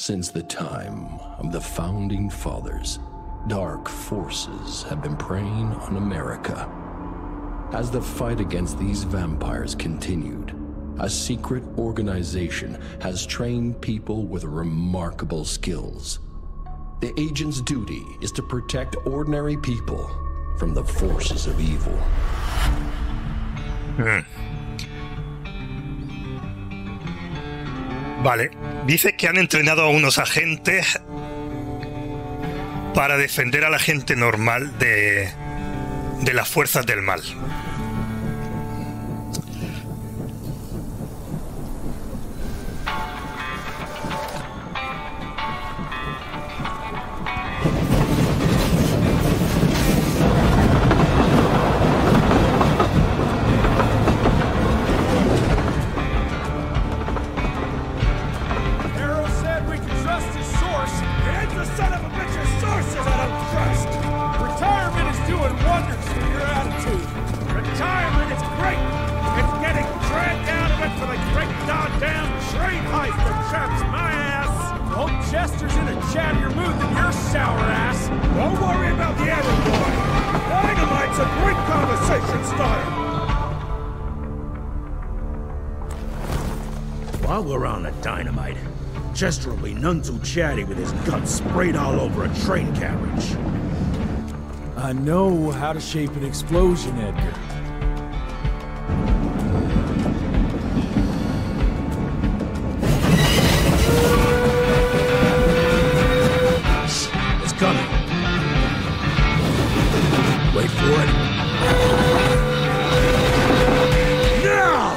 Since the time of the Founding Fathers, dark forces have been preying on America. As the fight against these vampires continued, a secret organization has trained people with remarkable skills. The agent's duty is to protect ordinary people from the forces of evil. Vale, dice que han entrenado a unos agentes para defender a la gente normal de las fuerzas del mal. While we're on the dynamite, Chester will be none too chatty with his guts sprayed all over a train carriage. I know how to shape an explosion, Edgar. It's coming. Wait for it. Now!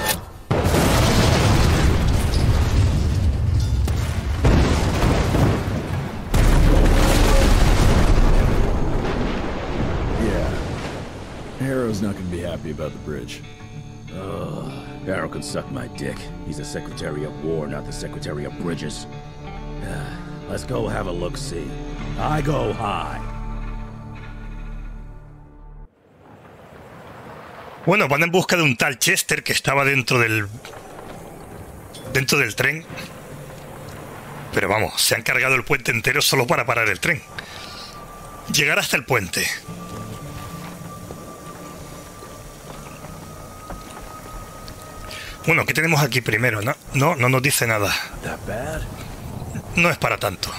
Harrow's not gonna be happy about the bridge. Harrow can suck my dick. He's the Secretary of War, not the Secretary of Bridges. Let's go have a look-see. I go high. Bueno, van en busca de un tal Chester que estaba dentro del tren. Pero vamos, se han cargado el puente entero solo para parar el tren. Llegar hasta el puente. Bueno, ¿qué tenemos aquí primero? No nos dice nada. No es para tanto.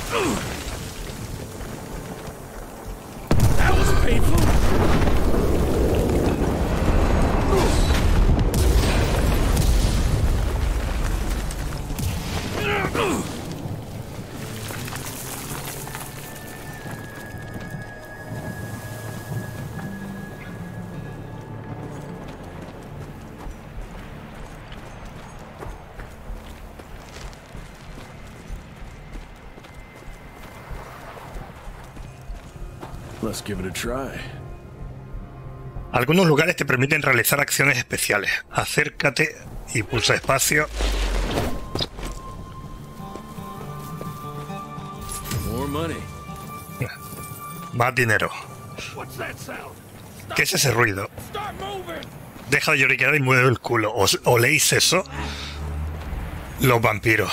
Let's give it a try. Algunos lugares te permiten realizar acciones especiales. Acércate y pulsa espacio. More money. Más dinero. ¿Qué es ese ruido? Deja de lloriquear y mueve el culo. ¿Oléis eso? Los vampiros.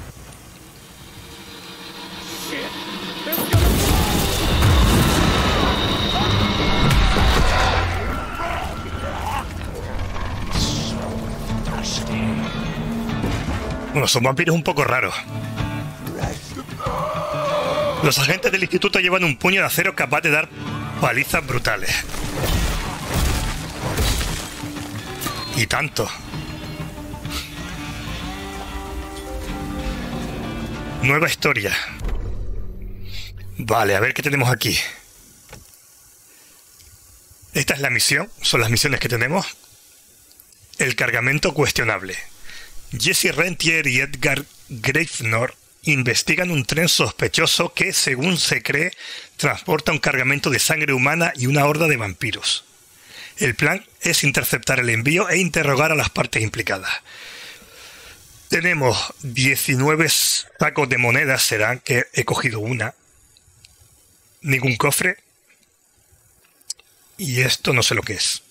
Bueno, son vampiros un poco raros. Los agentes del instituto llevan un puño de acero capaz de dar palizas brutales. Y tanto. Nueva historia. Vale, a ver qué tenemos aquí. Esta es la misión. Son las misiones que tenemos. El cargamento cuestionable. Jesse Rentier y Edgar Gravenor investigan un tren sospechoso que, según se cree, transporta un cargamento de sangre humana y una horda de vampiros. El plan es interceptar el envío e interrogar a las partes implicadas. Tenemos 19 sacos de monedas, serán que he cogido una. Ningún cofre. Y esto no sé lo que es.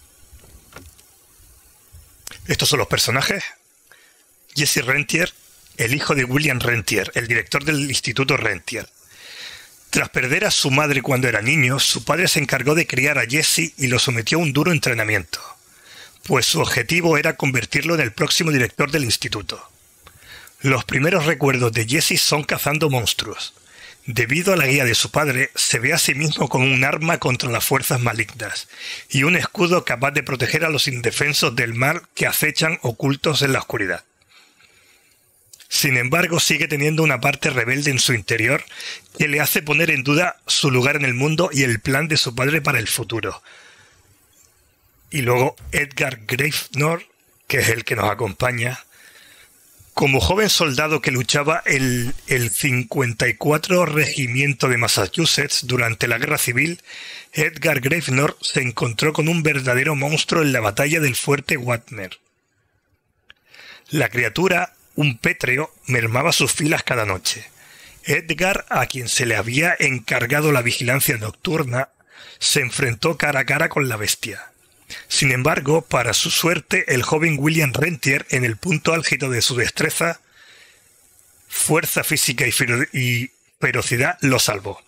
Estos son los personajes. Jesse Rentier, el hijo de William Rentier, el director del Instituto Rentier. Tras perder a su madre cuando era niño, su padre se encargó de criar a Jesse y lo sometió a un duro entrenamiento, pues su objetivo era convertirlo en el próximo director del instituto. Los primeros recuerdos de Jesse son cazando monstruos. Debido a la guía de su padre, se ve a sí mismo como un arma contra las fuerzas malignas y un escudo capaz de proteger a los indefensos del mal que acechan ocultos en la oscuridad. Sin embargo, sigue teniendo una parte rebelde en su interior que le hace poner en duda su lugar en el mundo y el plan de su padre para el futuro. Y luego Edgar Gravenor, que es el que nos acompaña. Como joven soldado que luchaba en el 54 Regimiento de Massachusetts durante la Guerra Civil, Edgar Gravenor se encontró con un verdadero monstruo en la batalla del fuerte Wagner. La criatura, un pétreo, mermaba sus filas cada noche. Edgar, a quien se le había encargado la vigilancia nocturna, se enfrentó cara a cara con la bestia. Sin embargo, para su suerte, el joven William Rentier, en el punto álgido de su destreza, fuerza física y ferocidad, lo salvó.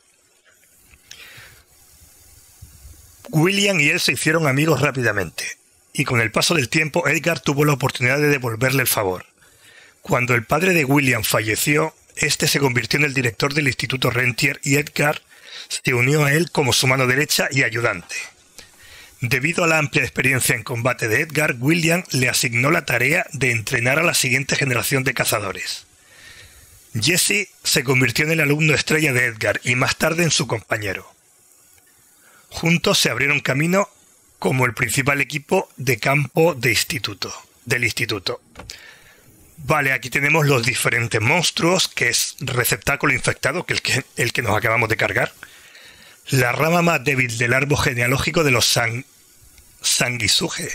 William y él se hicieron amigos rápidamente, y con el paso del tiempo Edgar tuvo la oportunidad de devolverle el favor. Cuando el padre de William falleció, este se convirtió en el director del Instituto Rentier y Edgar se unió a él como su mano derecha y ayudante. Debido a la amplia experiencia en combate de Edgar, William le asignó la tarea de entrenar a la siguiente generación de cazadores. Jesse se convirtió en el alumno estrella de Edgar y más tarde en su compañero. Juntos se abrieron camino como el principal equipo de campo del instituto. Vale, aquí tenemos los diferentes monstruos, que es receptáculo infectado, que es el que nos acabamos de cargar. La rama más débil del árbol genealógico de los sanguisuge.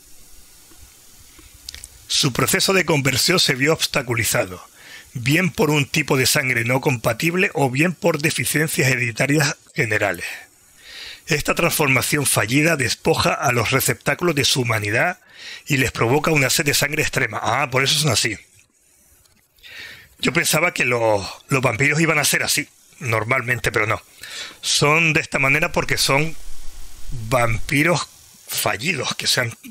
Su proceso de conversión se vio obstaculizado, bien por un tipo de sangre no compatible o bien por deficiencias hereditarias generales. Esta transformación fallida despoja a los receptáculos de su humanidad y les provoca una sed de sangre extrema. Ah, por eso son así. Yo pensaba que los vampiros iban a ser así, normalmente, pero no. Son de esta manera porque son vampiros fallidos, que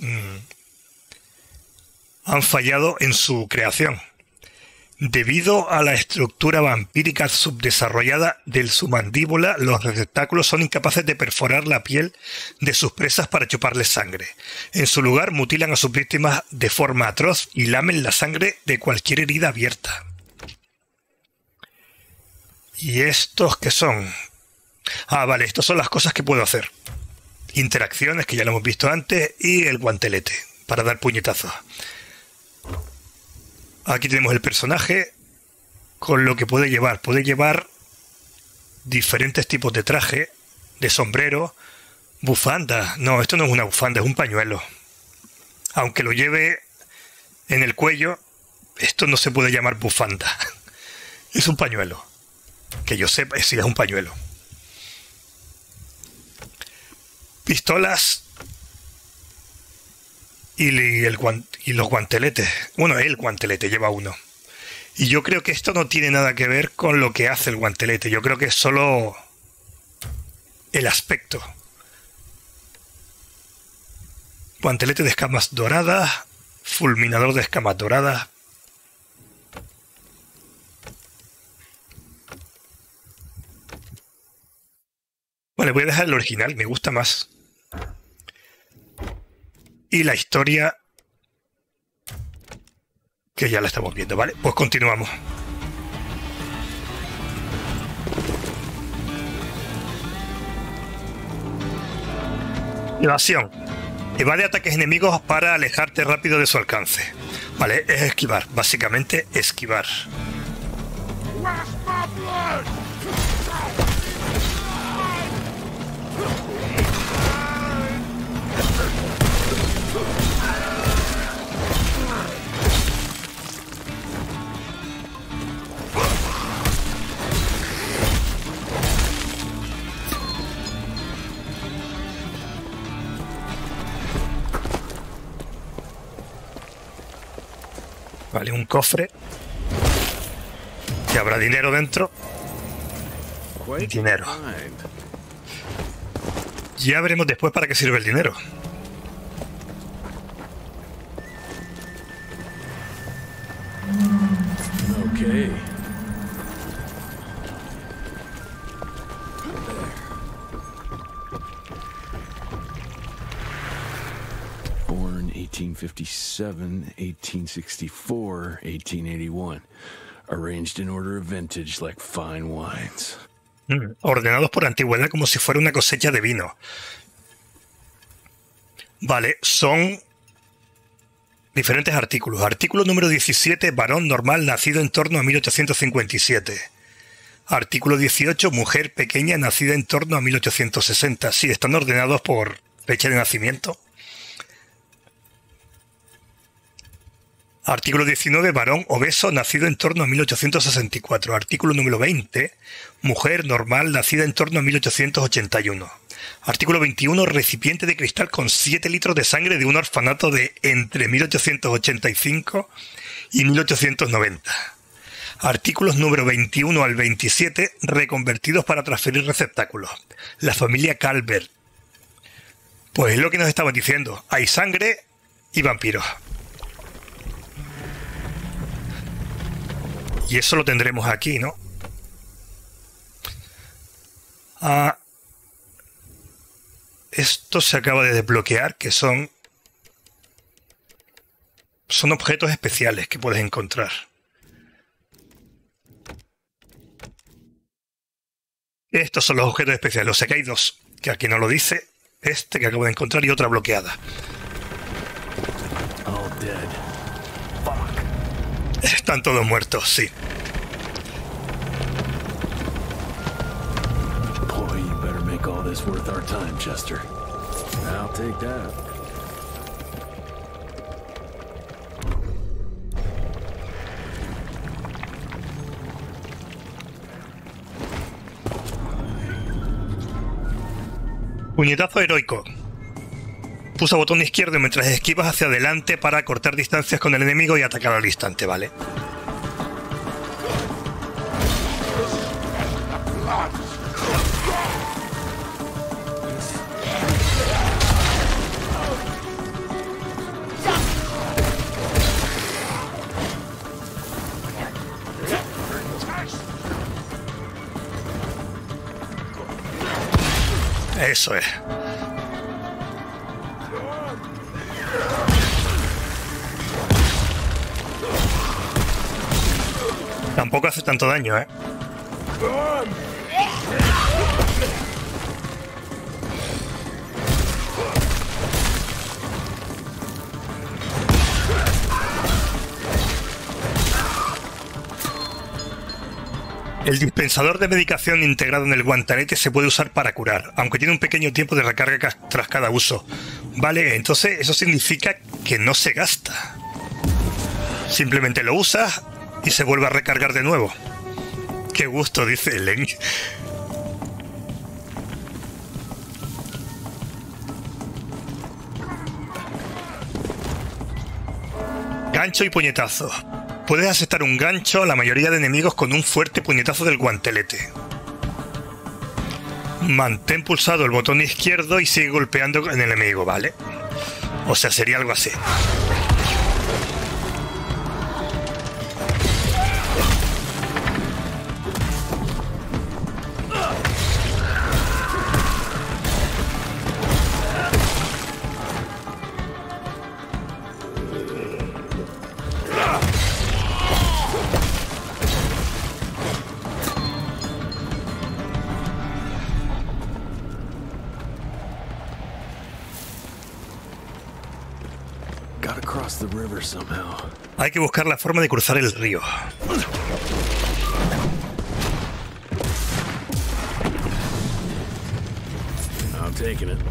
han fallado en su creación. Debido a la estructura vampírica subdesarrollada de su mandíbula, los receptáculos son incapaces de perforar la piel de sus presas para chuparles sangre. En su lugar, mutilan a sus víctimas de forma atroz y lamen la sangre de cualquier herida abierta. ¿Y estos qué son? Ah, vale, estas son las cosas que puedo hacer. Interacciones, que ya lo hemos visto antes, y el guantelete, para dar puñetazos. Aquí tenemos el personaje con lo que puede llevar. Puede llevar diferentes tipos de traje, de sombrero, bufanda. No, esto no es una bufanda, es un pañuelo. Aunque lo lleve en el cuello, esto no se puede llamar bufanda. Es un pañuelo. Que yo sepa, sí, es un pañuelo. Pistolas y los guanteletes. Bueno, el guantelete lleva uno. Y yo creo que esto no tiene nada que ver con lo que hace el guantelete. Yo creo que es solo el aspecto. Guantelete de escamas doradas, fulminador de escamas doradas. Vale, voy a dejar el original, me gusta más. Y la historia, que ya la estamos viendo, ¿vale? Pues continuamos. Evasión. Evade ataques enemigos para alejarte rápido de su alcance. Vale, es esquivar, básicamente esquivar. Vale, un cofre. Que habrá dinero dentro. Dinero. Ya veremos después para qué sirve el dinero. Okay. Born 1857, 1864, 1881. Arranged in order of vintage like fine wines. Ordenados por antigüedad como si fuera una cosecha de vino. Vale, son diferentes artículos. Artículo número 17, varón normal nacido en torno a 1857. Artículo 18, mujer pequeña nacida en torno a 1860. Sí, están ordenados por fecha de nacimiento. Artículo 19, varón obeso nacido en torno a 1864. Artículo número 20, mujer normal nacida en torno a 1881. Artículo 21, recipiente de cristal con 7 litros de sangre de un orfanato de entre 1885 y 1890. Artículos número 21 al 27, reconvertidos para transferir receptáculos. La familia Calvert. Pues es lo que nos estaban diciendo. Hay sangre y vampiros. Y eso lo tendremos aquí, ¿no? Esto se acaba de desbloquear, que son objetos especiales que puedes encontrar. Estos son los objetos especiales. O sea que hay dos, que aquí no lo dice. Este que acabo de encontrar y otra bloqueada. All dead. Están todos muertos, sí. Boy, you better make all this worth our time, Chester. I'll take that. Puñetazo heroico. Pulsa botón izquierdo mientras esquivas hacia adelante para cortar distancias con el enemigo y atacar al instante, ¿vale? Eso es. Tampoco hace tanto daño, ¿eh? El dispensador de medicación integrado en el guantelete se puede usar para curar, aunque tiene un pequeño tiempo de recarga tras cada uso. Vale, entonces eso significa que no se gasta. Simplemente lo usas y se vuelve a recargar de nuevo. Qué gusto, dice Len. Gancho y puñetazo. Puedes asestar un gancho a la mayoría de enemigos con un fuerte puñetazo del guantelete. Mantén pulsado el botón izquierdo y sigue golpeando en el enemigo, ¿vale? O sea, sería algo así. Hay que buscar la forma de cruzar el río. I'm taking it.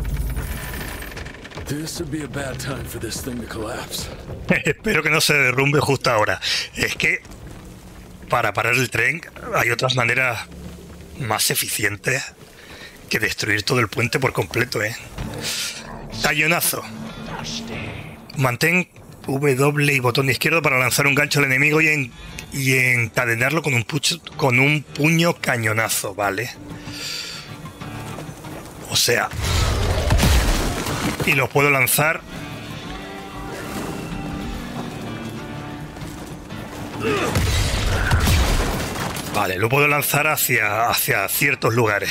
This would be a bad time for this thing to collapse. Espero que no se derrumbe justo ahora. Es que para parar el tren hay otras maneras más eficientes que destruir todo el puente por completo, ¿eh? Cañonazo. Mantén W y botón izquierdo para lanzar un gancho al enemigo y y encadenarlo con un puño cañonazo, ¿vale? O sea... Y lo puedo lanzar... Vale, lo puedo lanzar hacia ciertos lugares.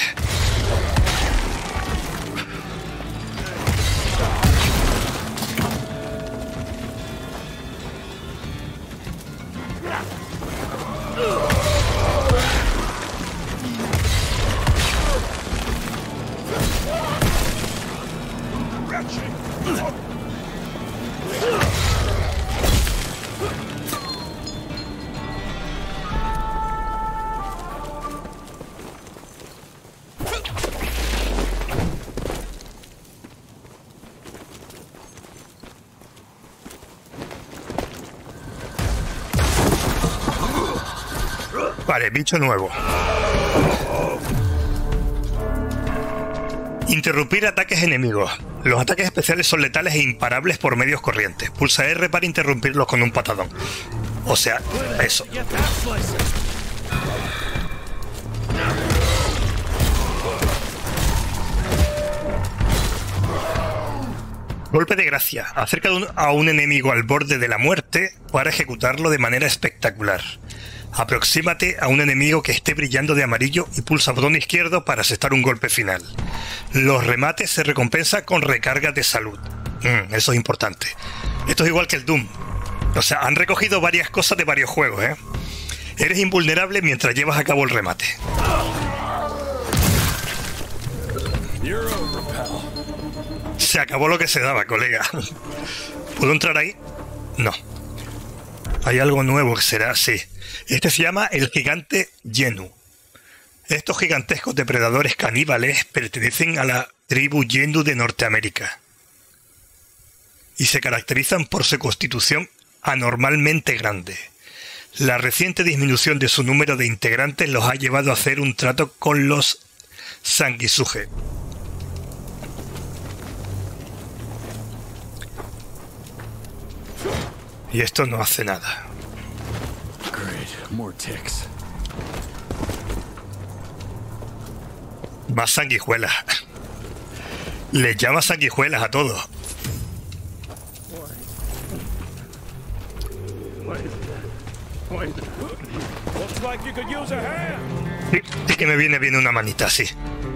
Vale, bicho nuevo. Interrumpir ataques enemigos. Los ataques especiales son letales e imparables por medios corrientes. Pulsa R para interrumpirlos con un patadón. O sea, eso. Golpe de gracia. Acerca a un enemigo al borde de la muerte para ejecutarlo de manera espectacular. Aproxímate a un enemigo que esté brillando de amarillo y pulsa botón izquierdo para asestar un golpe final. Los remates se recompensan con recargas de salud. Eso es importante. Esto es igual que el Doom. O sea, han recogido varias cosas de varios juegos, ¿eh? Eres invulnerable mientras llevas a cabo el remate. Se acabó lo que se daba, colega. ¿Puedo entrar ahí? No. Hay algo nuevo que será así. Este se llama el gigante Yenu. Estos gigantescos depredadores caníbales pertenecen a la tribu Yenu de Norteamérica y se caracterizan por su constitución anormalmente grande. La reciente disminución de su número de integrantes los ha llevado a hacer un trato con los sanguisuge. Y esto no hace nada. Más sanguijuelas. Le llama sanguijuelas a todos. Sí que me viene bien una manita, sí.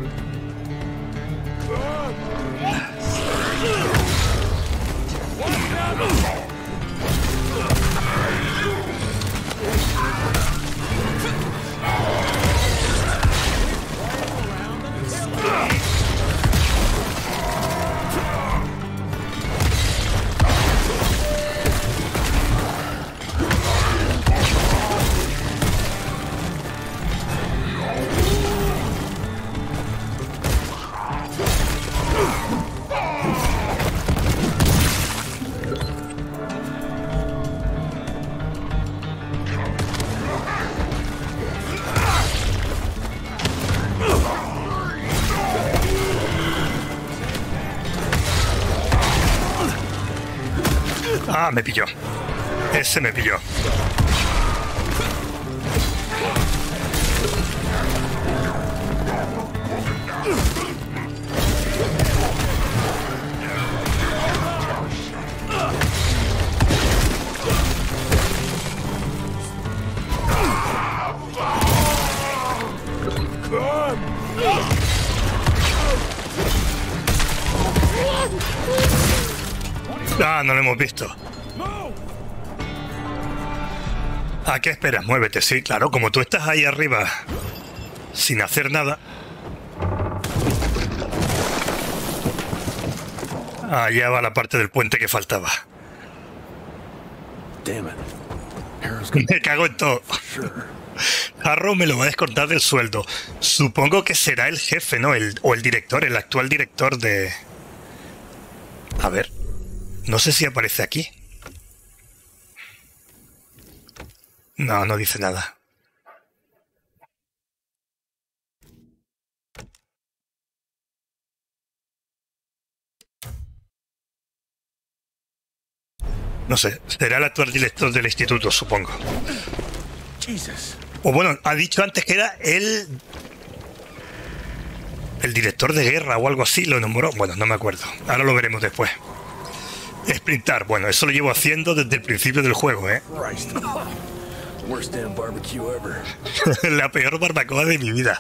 Ah, me pilló. Ese me pilló. Ah, no lo hemos visto. ¿A qué esperas? Muévete, sí, claro, como tú estás ahí arriba sin hacer nada. Allá va la parte del puente que faltaba. Me cago en todo. Harrow me lo va a descontar del sueldo. Supongo que será el jefe, ¿no? O el director, el actual director de... A ver. No sé si aparece aquí. No, no dice nada. No sé, será el actual director del instituto, supongo. Jesus. O bueno, ha dicho antes que era el director de guerra o algo así, lo nombró. Bueno, no me acuerdo. Ahora lo veremos después. Sprintar, bueno, eso lo llevo haciendo desde el principio del juego, ¿eh? Christ. Worst damn barbecue ever. La peor barbacoa de mi vida.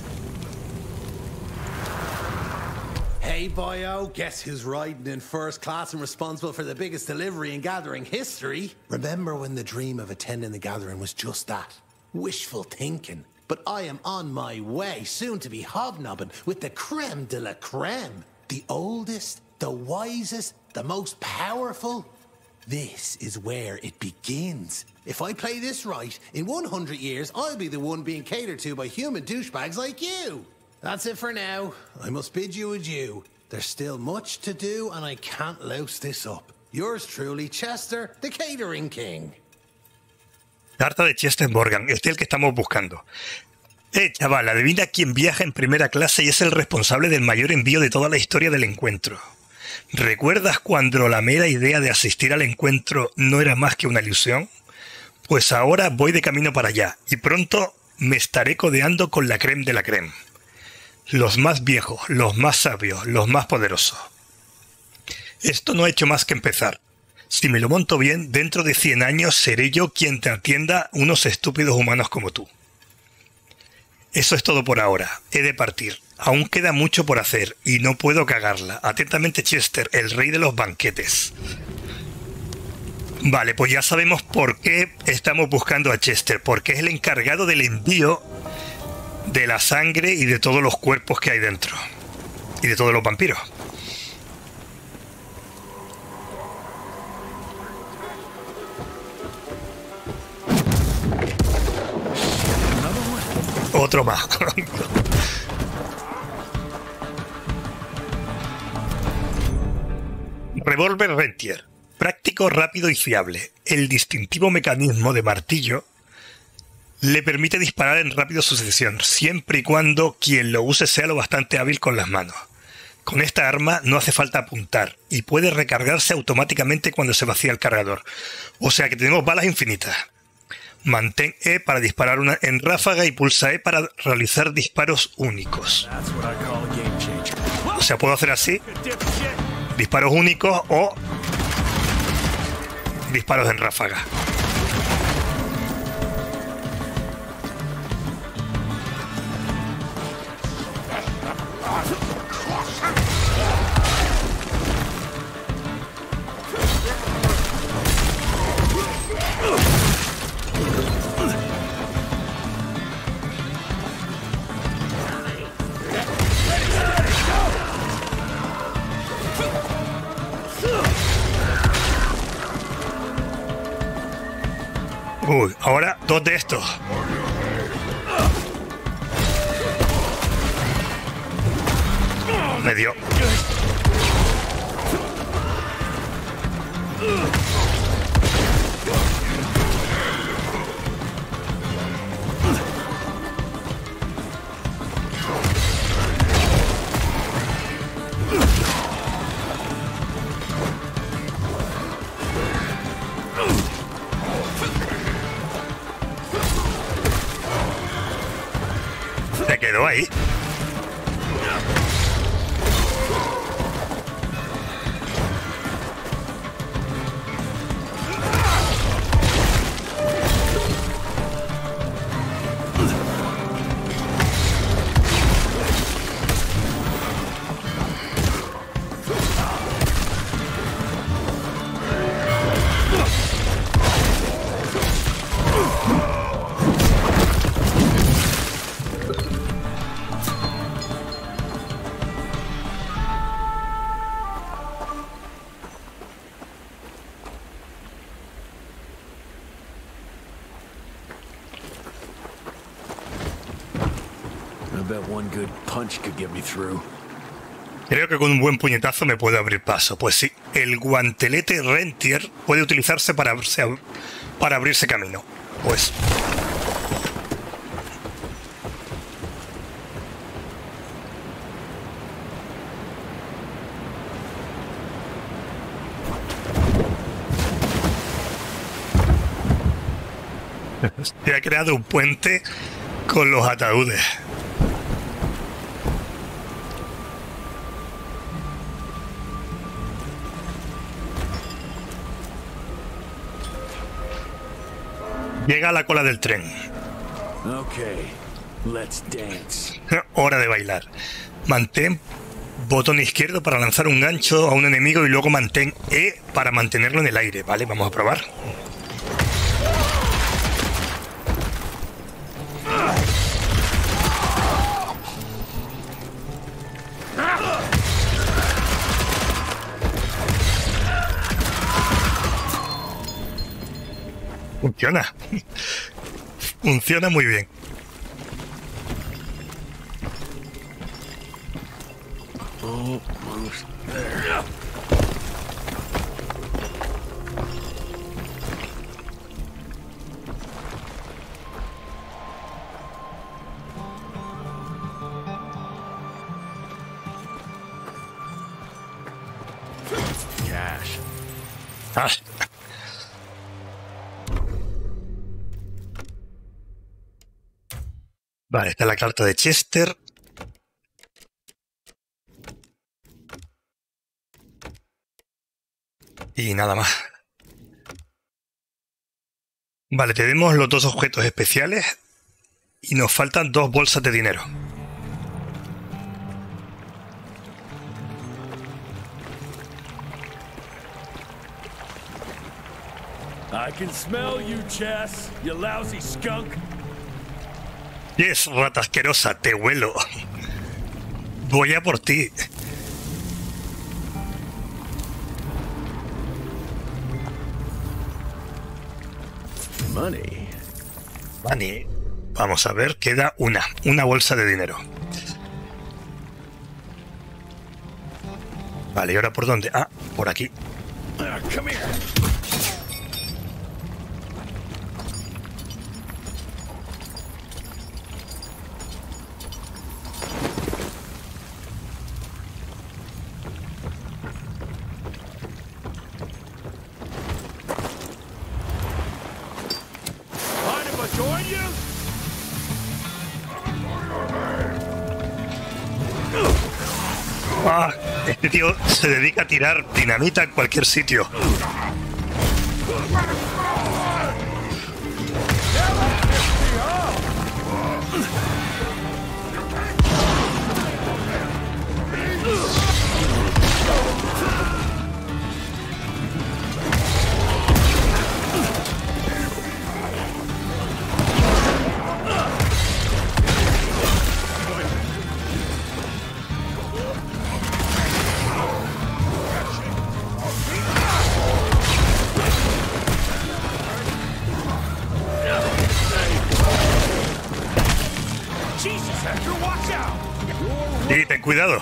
Hey, boyo, guess who's riding in first class and responsible for the biggest delivery in gathering history? Remember when the dream of attending the gathering was just that? Wishful thinking. But I am on my way, soon to be hobnobbing with the creme de la creme. The oldest, the wisest, the most powerful. This is where it begins. If I play this right, in 100 years, I'll be the one being catered to by human douchebags like you. That's it for now. I must bid you adieu. There's still much to do, and I can't louse this up. Yours truly, Chester, the Catering King. Carta de Chester Morgan, este es el que estamos buscando. Chaval, adivina quién viaja en primera clase y es el responsable del mayor envío de toda la historia del encuentro. ¿Recuerdas cuando la mera idea de asistir al encuentro no era más que una ilusión? Pues ahora voy de camino para allá, y pronto me estaré codeando con la creme de la creme. Los más viejos, los más sabios, los más poderosos. Esto no ha hecho más que empezar. Si me lo monto bien, dentro de 100 años seré yo quien te atienda unos estúpidos humanos como tú. Eso es todo por ahora. He de partir. Aún queda mucho por hacer y no puedo cagarla. Atentamente, Chester, el rey de los banquetes. Vale, pues ya sabemos por qué estamos buscando a Chester. Porque es el encargado del envío de la sangre y de todos los cuerpos que hay dentro. Y de todos los vampiros. Otro más. Revólver Rentier. Práctico, rápido y fiable. El distintivo mecanismo de martillo le permite disparar en rápida sucesión, siempre y cuando quien lo use sea lo bastante hábil con las manos. Con esta arma no hace falta apuntar y puede recargarse automáticamente cuando se vacía el cargador. O sea que tenemos balas infinitas. Mantén E para disparar en ráfaga y pulsa E para realizar disparos únicos. O sea, puedo hacer así, disparos únicos o disparos en ráfaga. Uy, ahora dos de estos. Me dio. Se quedó ahí. Creo que con un buen puñetazo me puedo abrir paso. Pues sí, el guantelete Rentier puede utilizarse para abrirse camino. Pues... Se ha creado un puente con los ataúdes. Llega a la cola del tren. Okay, let's dance. Hora de bailar. Mantén botón izquierdo para lanzar un gancho a un enemigo y luego mantén E para mantenerlo en el aire. Vale, vamos a probar. Funciona. Funciona muy bien. Cash. Ah. Vale, está la carta de Chester. Y nada más. Vale, tenemos los dos objetos especiales y nos faltan 2 bolsas de dinero. I can smell you, Chess, you lousy skunk. Yes, rata asquerosa, te huelo. Voy a por ti. Money. Vale, vamos a ver, queda una bolsa de dinero. Vale, ¿y ahora por dónde? Ah, por aquí. Come here. Mind if I join you? Ah, este tío se dedica a tirar dinamita en cualquier sitio. Jesus, Hector, watch out! Sí, ten cuidado.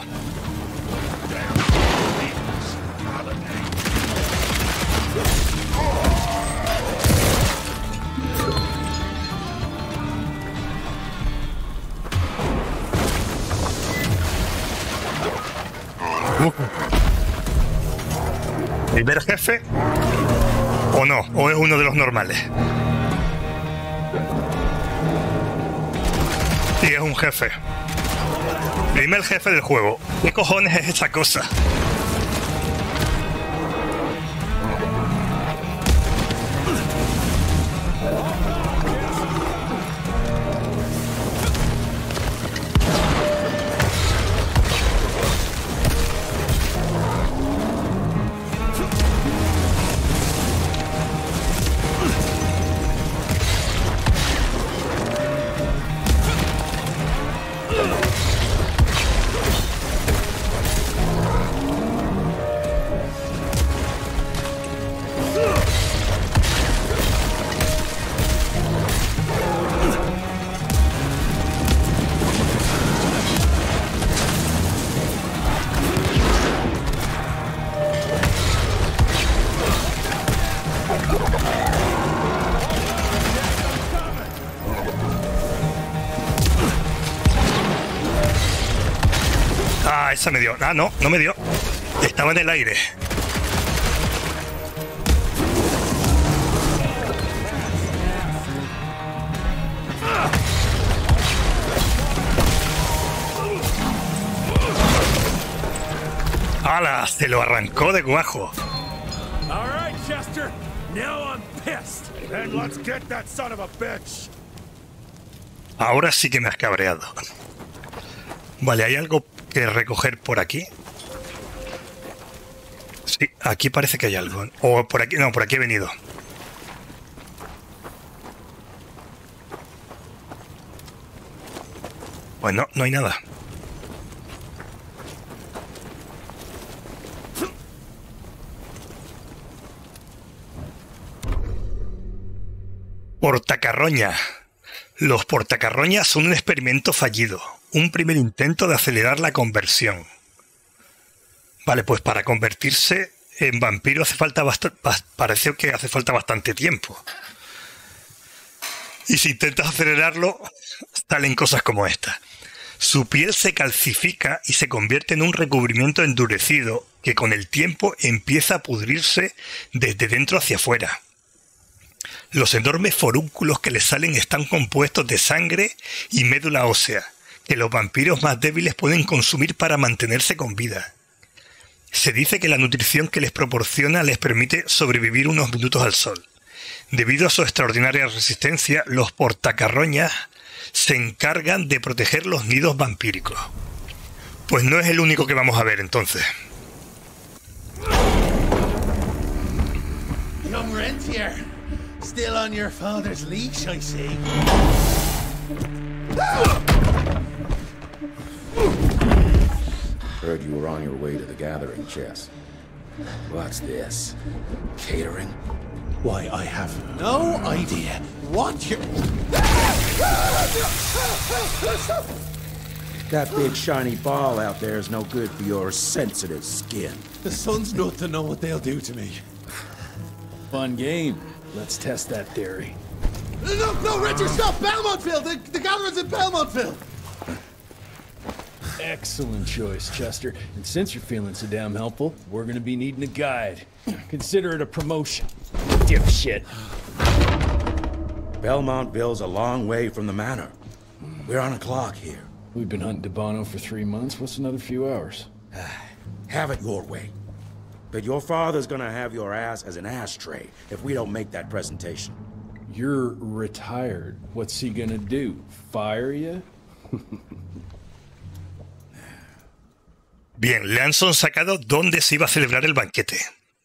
¿Primer jefe? ¿O no? ¿O es uno de los normales? Sí, es un jefe. Primer jefe del juego. ¿Qué cojones es esta cosa? Ah, esa me dio. Ah, no, no me dio. Estaba en el aire. ¡Hala! Se lo arrancó de cuajo. All right, Chester. Now I'm pissed. And let's get that son of a bitch. Ahora sí que me has cabreado. Vale, ¿hay algo que recoger por aquí? Sí, aquí parece que hay algo. O por aquí, no, por aquí he venido. Bueno, no hay nada. Portacarroña. Los portacarroñas son un experimento fallido, un primer intento de acelerar la conversión. Vale, pues para convertirse en vampiro parece que hace falta bastante tiempo. Y si intentas acelerarlo, salen cosas como esta. Su piel se calcifica y se convierte en un recubrimiento endurecido que con el tiempo empieza a pudrirse desde dentro hacia afuera. Los enormes forúnculos que le salen están compuestos de sangre y médula ósea, que los vampiros más débiles pueden consumir para mantenerse con vida. Se dice que la nutrición que les proporciona les permite sobrevivir unos minutos al sol. Debido a su extraordinaria resistencia, los portacarroñas se encargan de proteger los nidos vampíricos. Pues no es el único que vamos a ver entonces. Young Rentier, still on your father's leash, I see. Heard you were on your way to the gathering, Jess. What's this? Catering? Why, I have no idea what you're... That big shiny ball out there is no good for your sensitive skin. The sun's not to know what they'll do to me. Fun game. Let's test that theory. No, Richard, stop! Belmontville! The gathering's in Belmontville! Excellent choice, Chester. And since you're feeling so damn helpful, we're gonna be needing a guide. Consider it a promotion. Dipshit. Belmontville's a long way from the manor. We're on a clock here. We've been hunting Debano for 3 months. What's another few hours? Have it your way. But your father's gonna have your ass as an ashtray if we don't make that presentation. You're retired. What's he gonna do? Fire you? Bien, le han sacado dónde se iba a celebrar el banquete.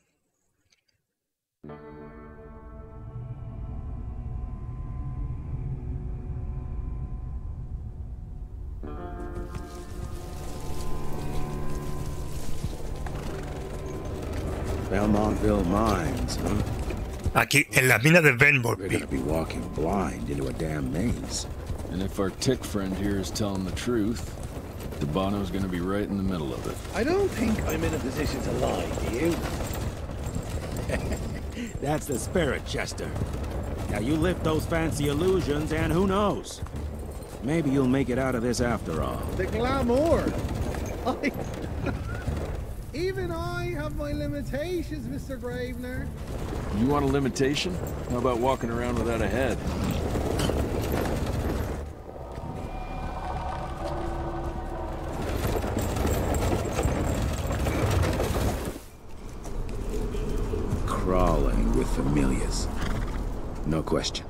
Belmontville Mines, huh? Aquí, en la mina de We're Benmore. gonna be walking blind into a damn maze. And if our tick friend here is telling the truth, Debano's gonna be right in the middle of it. I don't think I'm in a position to lie, do you? That's the spirit, Chester. Now you lift those fancy illusions and who knows? Maybe you'll make it out of this after all. The glamour! Even I have my limitations, Mr. Gravener. You want a limitation? How about walking around without a head? Crawling with familiars. No question.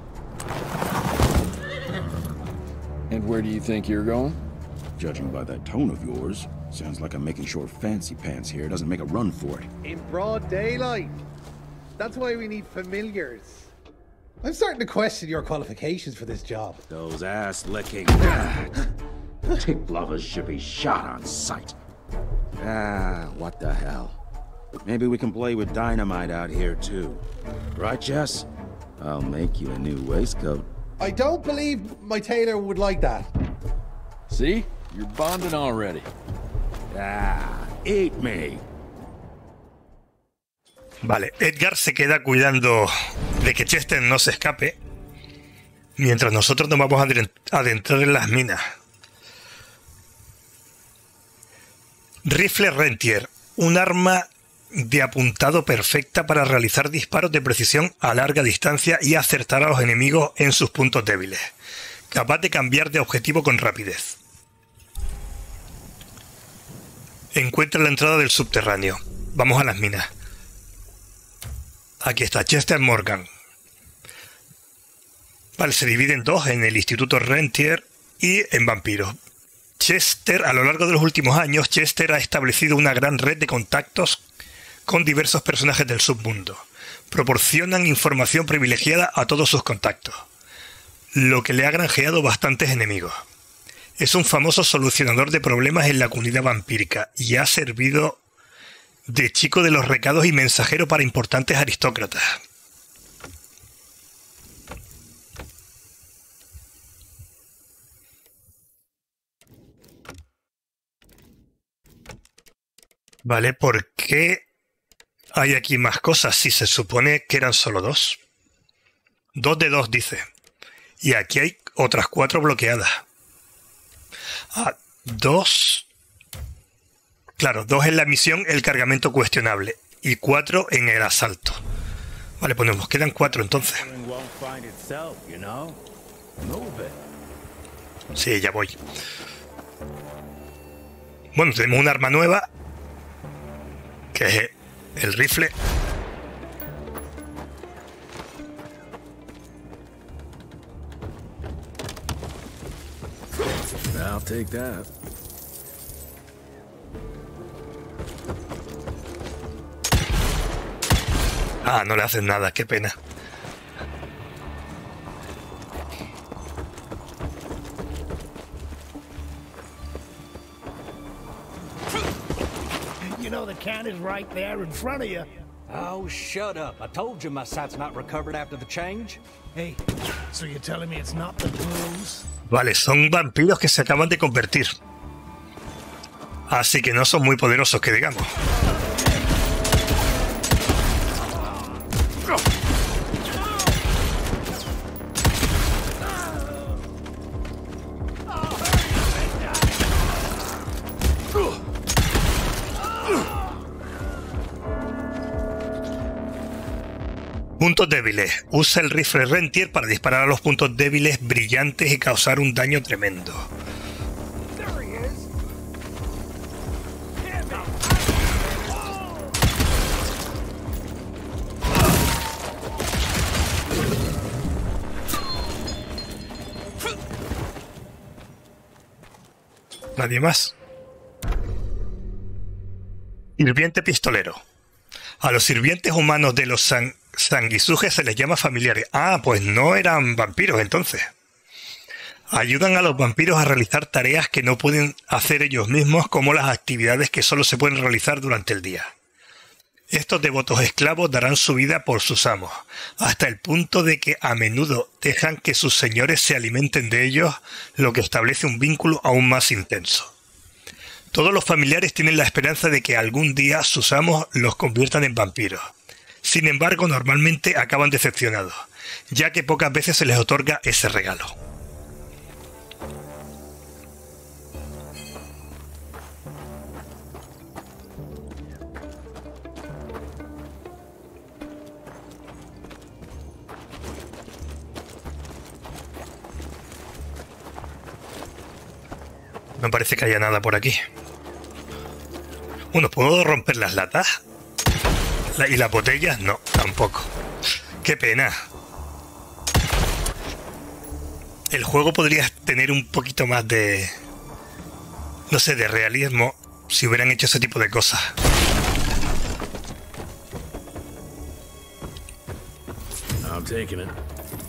And where do you think you're going? Judging by that tone of yours, sounds like I'm making sure Fancy Pants here doesn't make a run for it. In broad daylight. That's why we need familiars. I'm starting to question your qualifications for this job. Those ass-licking tick lovers should be shot on sight. What the hell? Maybe we can play with dynamite out here, too. Right, Jess? I'll make you a new waistcoat. I don't believe my tailor would like that. See? You're bonding already. Eat me. Vale, Edgar se queda cuidando de que Chester no se escape, mientras nosotros nos vamos a adentrar en las minas. Rifle Rentier, un arma de apuntado perfecta para realizar disparos de precisión a larga distancia y acertar a los enemigos en sus puntos débiles. Capaz de cambiar de objetivo con rapidez. Encuentra la entrada del subterráneo. Vamos a las minas. Aquí está, Chester Morgan. Vale, se divide en dos, en el Instituto Rentier y en vampiros. Chester, a lo largo de los últimos años, Chester ha establecido una gran red de contactos con diversos personajes del submundo. Proporcionan información privilegiada a todos sus contactos, lo que le ha granjeado bastantes enemigos. Es un famoso solucionador de problemas en la comunidad vampírica y ha servido de chico de los recados y mensajero para importantes aristócratas. Vale, ¿por qué hay aquí más cosas si se supone que eran solo dos? 2 de 2 dice. Y aquí hay otras 4 bloqueadas. 2. Claro, 2 en la misión, el cargamento cuestionable. Y 4 en el asalto. Vale, pues nos quedan 4 entonces. Sí, ya voy. Bueno, tenemos un arma nueva, que es el rifle. I'll take that. Ah, no le hacen nada, qué pena. You know the can is right there in front of you. Oh, shut up. I told you my sight's not recovered after the change. Hey, so you're telling me it's not the booze? Vale, son vampiros que se acaban de convertir. Así que no son muy poderosos, que digamos. Puntos débiles. Usa el rifle Rentier para disparar a los puntos débiles brillantes y causar un daño tremendo. Nadie más. Sirviente pistolero. A los sirvientes humanos de los sanguisujes se les llama familiares. Ah, pues no eran vampiros entonces. Ayudan a los vampiros a realizar tareas que no pueden hacer ellos mismos, como las actividades que solo se pueden realizar durante el día. Estos devotos esclavos darán su vida por sus amos, hasta el punto de que a menudo dejan que sus señores se alimenten de ellos, lo que establece un vínculo aún más intenso. Todos los familiares tienen la esperanza de que algún día sus amos los conviertan en vampiros. Sin embargo, normalmente acaban decepcionados, ya que pocas veces se les otorga ese regalo. No parece que haya nada por aquí. Bueno, ¿puedo romper las latas? ¿Y las botellas? No, tampoco. ¡Qué pena! El juego podría tener un poquito más de... no sé, de realismo si hubieran hecho ese tipo de cosas. I'm taking it.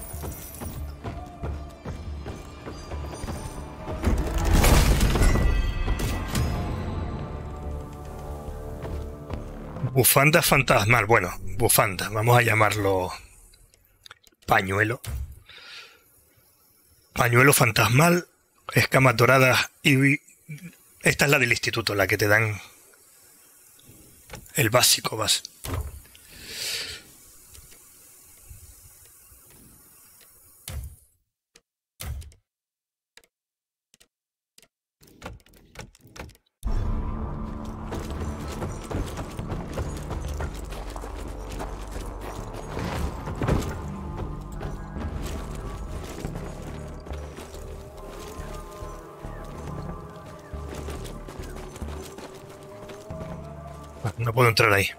Bufanda fantasmal. Bueno, bufanda. Vamos a llamarlo pañuelo. Pañuelo fantasmal. Escamas doradas. Y esta es la del instituto, la que te dan el básico. No puedo entrar ahí.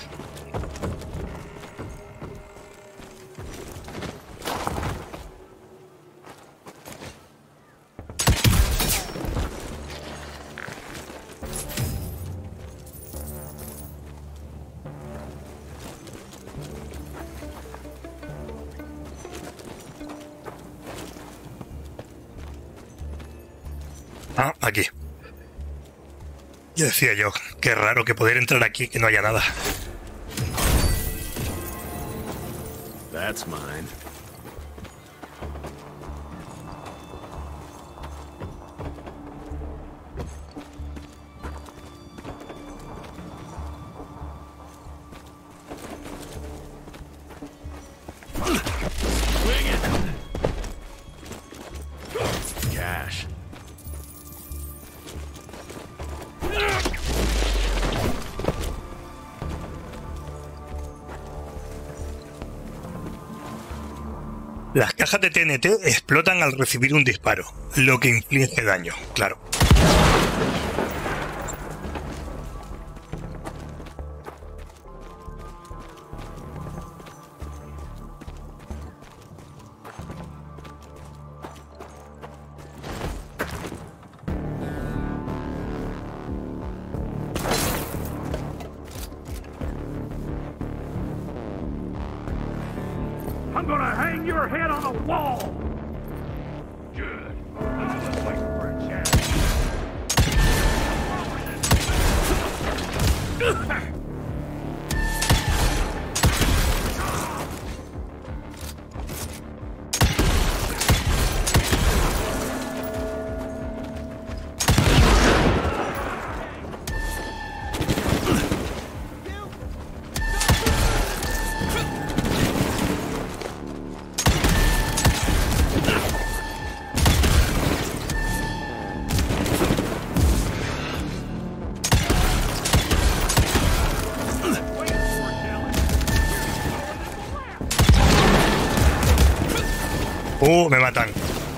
Ah, aquí. Ya decía yo, qué raro que poder entrar aquí que no haya nada. That's mine. Cash. Las cajas de TNT explotan al recibir un disparo, lo que inflige daño, claro. I'm gonna hang your head on a wall! Good. I was waiting for a chance. Me matan.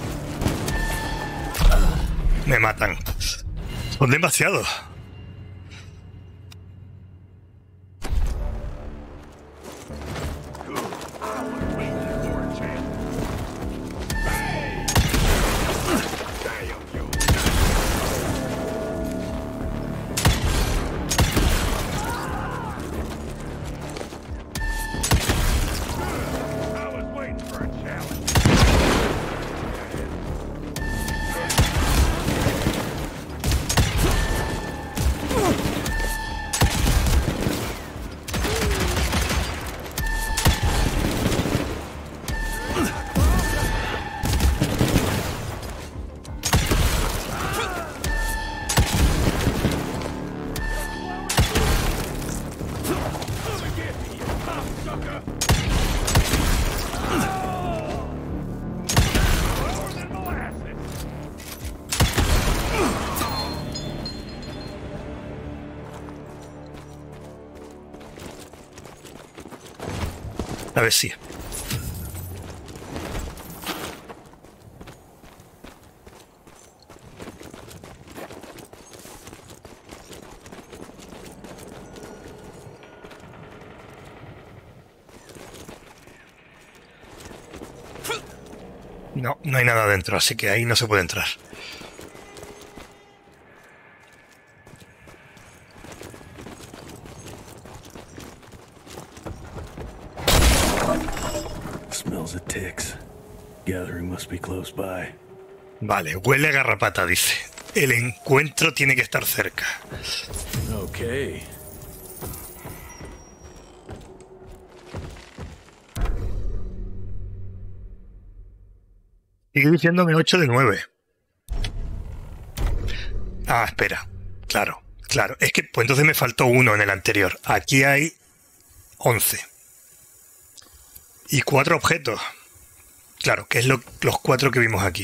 Me matan. Son demasiados. A ver si. No, no hay nada dentro, así que ahí no se puede entrar. Smells of ticks. Gathering must be close by. Vale, huele a garrapata, dice. El encuentro tiene que estar cerca. Okay. Sigue diciéndome 8 de 9. Ah, espera. Claro, claro. Es que pues entonces me faltó 1 en el anterior. Aquí hay 11. Y 4 objetos. Claro, que es los 4 que vimos aquí.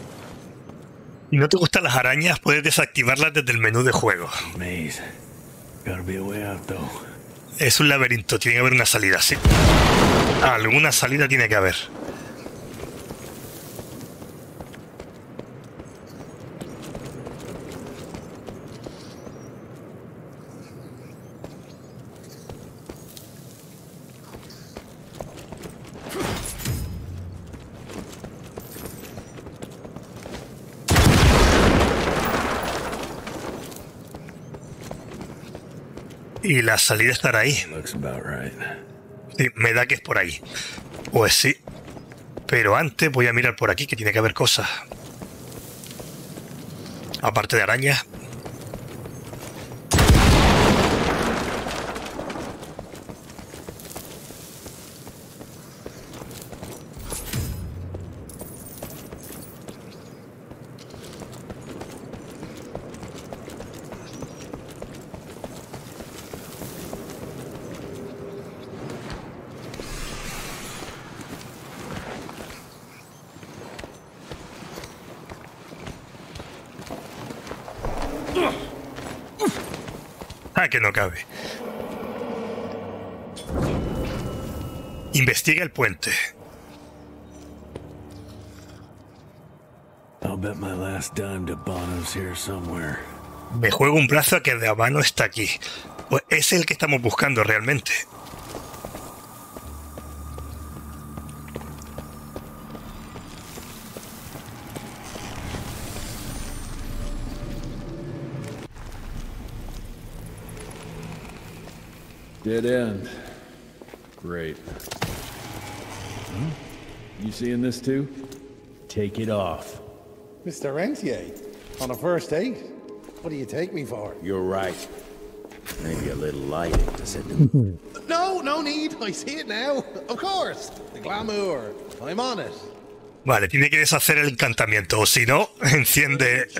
Si no te gustan las arañas, puedes desactivarlas desde el menú de juego. Maze. Es un laberinto, tiene que haber una salida, sí. Alguna salida tiene que haber. Y la salida estará ahí. Sí, me da que es por ahí. Pues sí. Pero antes voy a mirar por aquí, que tiene que haber cosas. Aparte de arañas. Ah, que no cabe. Investiga el puente. Me juego un brazo a que de Habano está aquí. Pues es el que estamos buscando realmente. Dead end. Great. You seeing this too? Take it off. Mr. Rentier, on a first date? What do you take me for? You're right. Maybe a little light to set the... No need. I see it now. Of course. The glamour. I'm on it. Vale, tiene que deshacer el encantamiento, o si no, enciende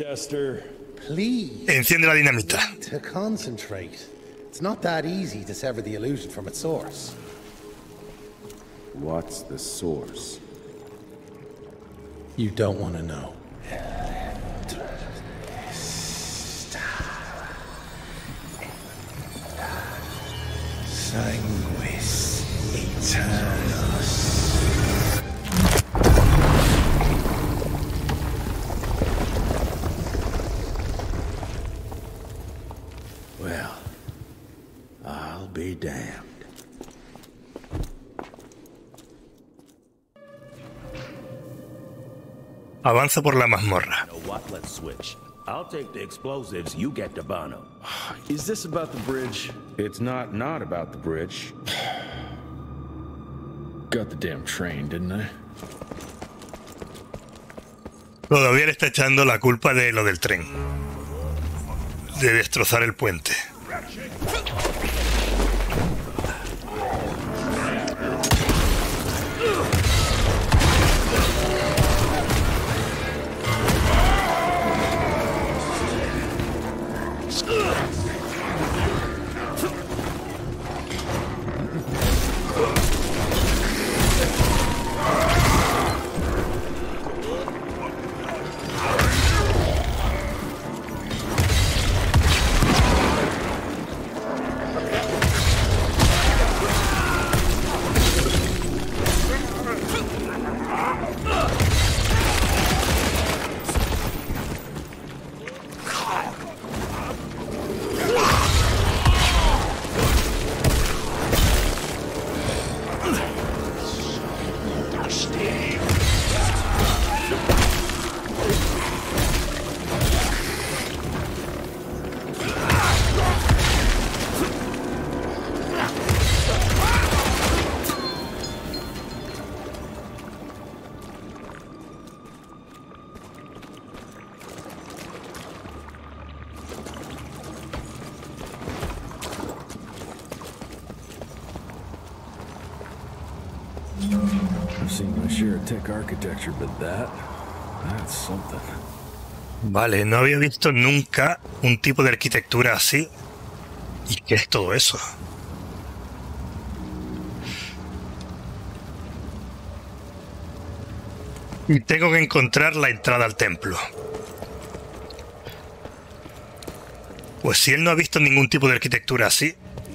la dinamita. To concentrate. It's not that easy to sever the illusion from its source. What's the source? You don't want to know. Sanguis Eternus. Well, I'll be damned. Avanza por la mazmorra. You know what? Let's switch. I'll take the explosives, you get the Bano. Is this about the bridge? It's not about the bridge. Got the damn train, didn't I? Todavía le está echando la culpa de lo del tren. De destrozar el puente. I've seen my share of tech architecture, but that's something. Vale, no había visto nunca un tipo de arquitectura así. ¿Y qué es todo eso? Y tengo que encontrar la entrada al templo. Pues si él no ha visto ningún tipo de arquitectura así,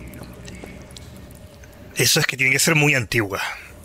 eso es que tiene que ser muy antigua.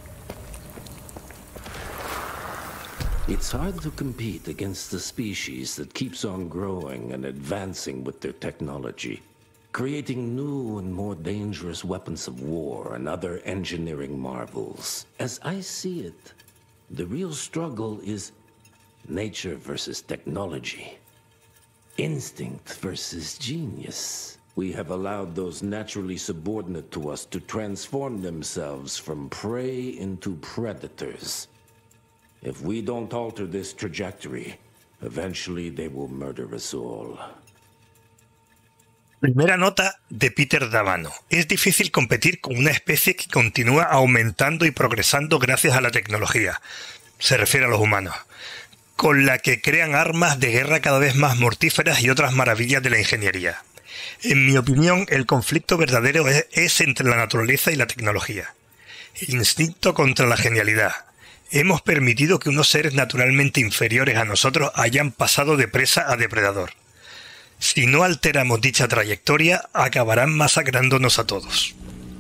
It's hard to compete against the species that keeps on growing and advancing with their technology, creating new and more dangerous weapons of war and other engineering marvels. As I see it, the real struggle is nature versus technology. Instinct versus genius. We have allowed those naturally subordinate to us to transform themselves from prey into predators. If we don't alter this trajectory, eventually they will murder us all. Primera nota de Peter Davano. Es difícil competir con una especie que continúa aumentando y progresando gracias a la tecnología. Se refiere a los humanos. Con la que crean armas de guerra cada vez más mortíferas y otras maravillas de la ingeniería. En mi opinión, el conflicto verdadero es entre la naturaleza y la tecnología. El instinto contra la genialidad. Hemos permitido que unos seres naturalmente inferiores a nosotros hayan pasado de presa a depredador. Si no alteramos dicha trayectoria, acabarán masacrándonos a todos.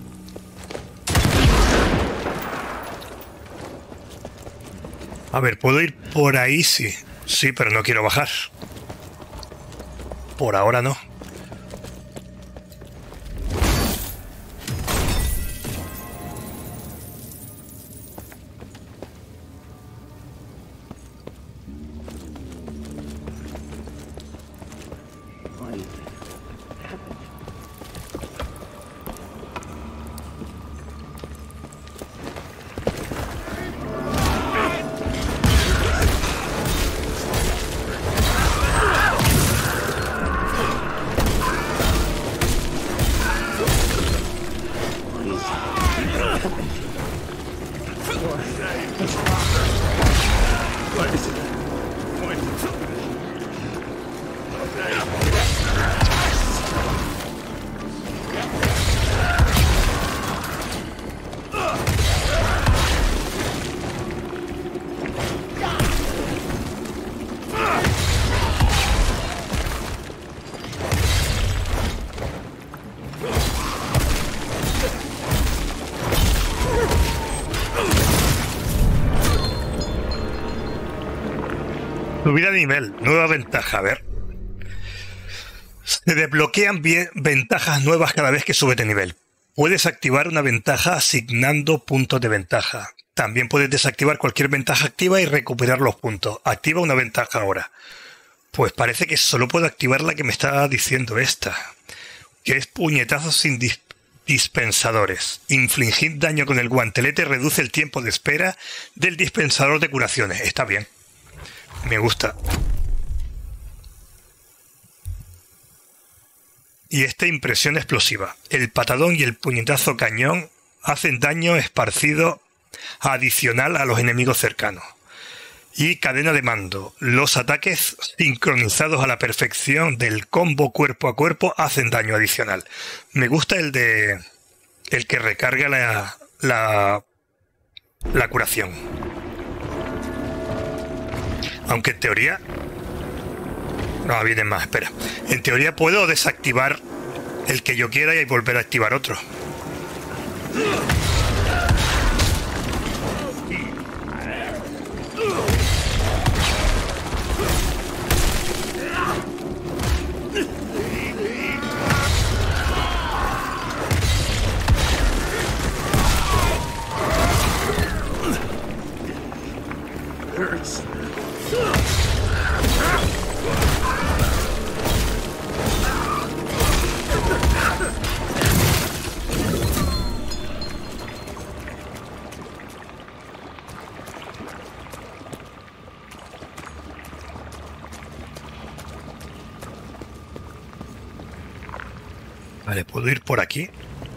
A ver, ¿puedo ir por ahí? Sí. Sí, pero no quiero bajar. Por ahora no. Subida de nivel, nueva ventaja, a ver. Se desbloquean ventajas nuevas cada vez que subes de nivel. Puedes activar una ventaja asignando puntos de ventaja. También puedes desactivar cualquier ventaja activa y recuperar los puntos. Activa una ventaja ahora. Pues parece que solo puedo activar la que me está diciendo esta, que es puñetazos sin dispensadores. Infligir daño con el guantelete reduce el tiempo de espera del dispensador de curaciones. Está bien. Me gusta. Y esta impresión explosiva. El patadón y el puñetazo cañón hacen daño esparcido adicional a los enemigos cercanos. Y cadena de mando. Los ataques sincronizados a la perfección del combo cuerpo a cuerpo hacen daño adicional. Me gusta el que recarga la curación. Aunque en teoría... No, vienen más, espera. En teoría puedo desactivar el que yo quiera y volver a activar otro. Vale, ¿puedo ir por aquí?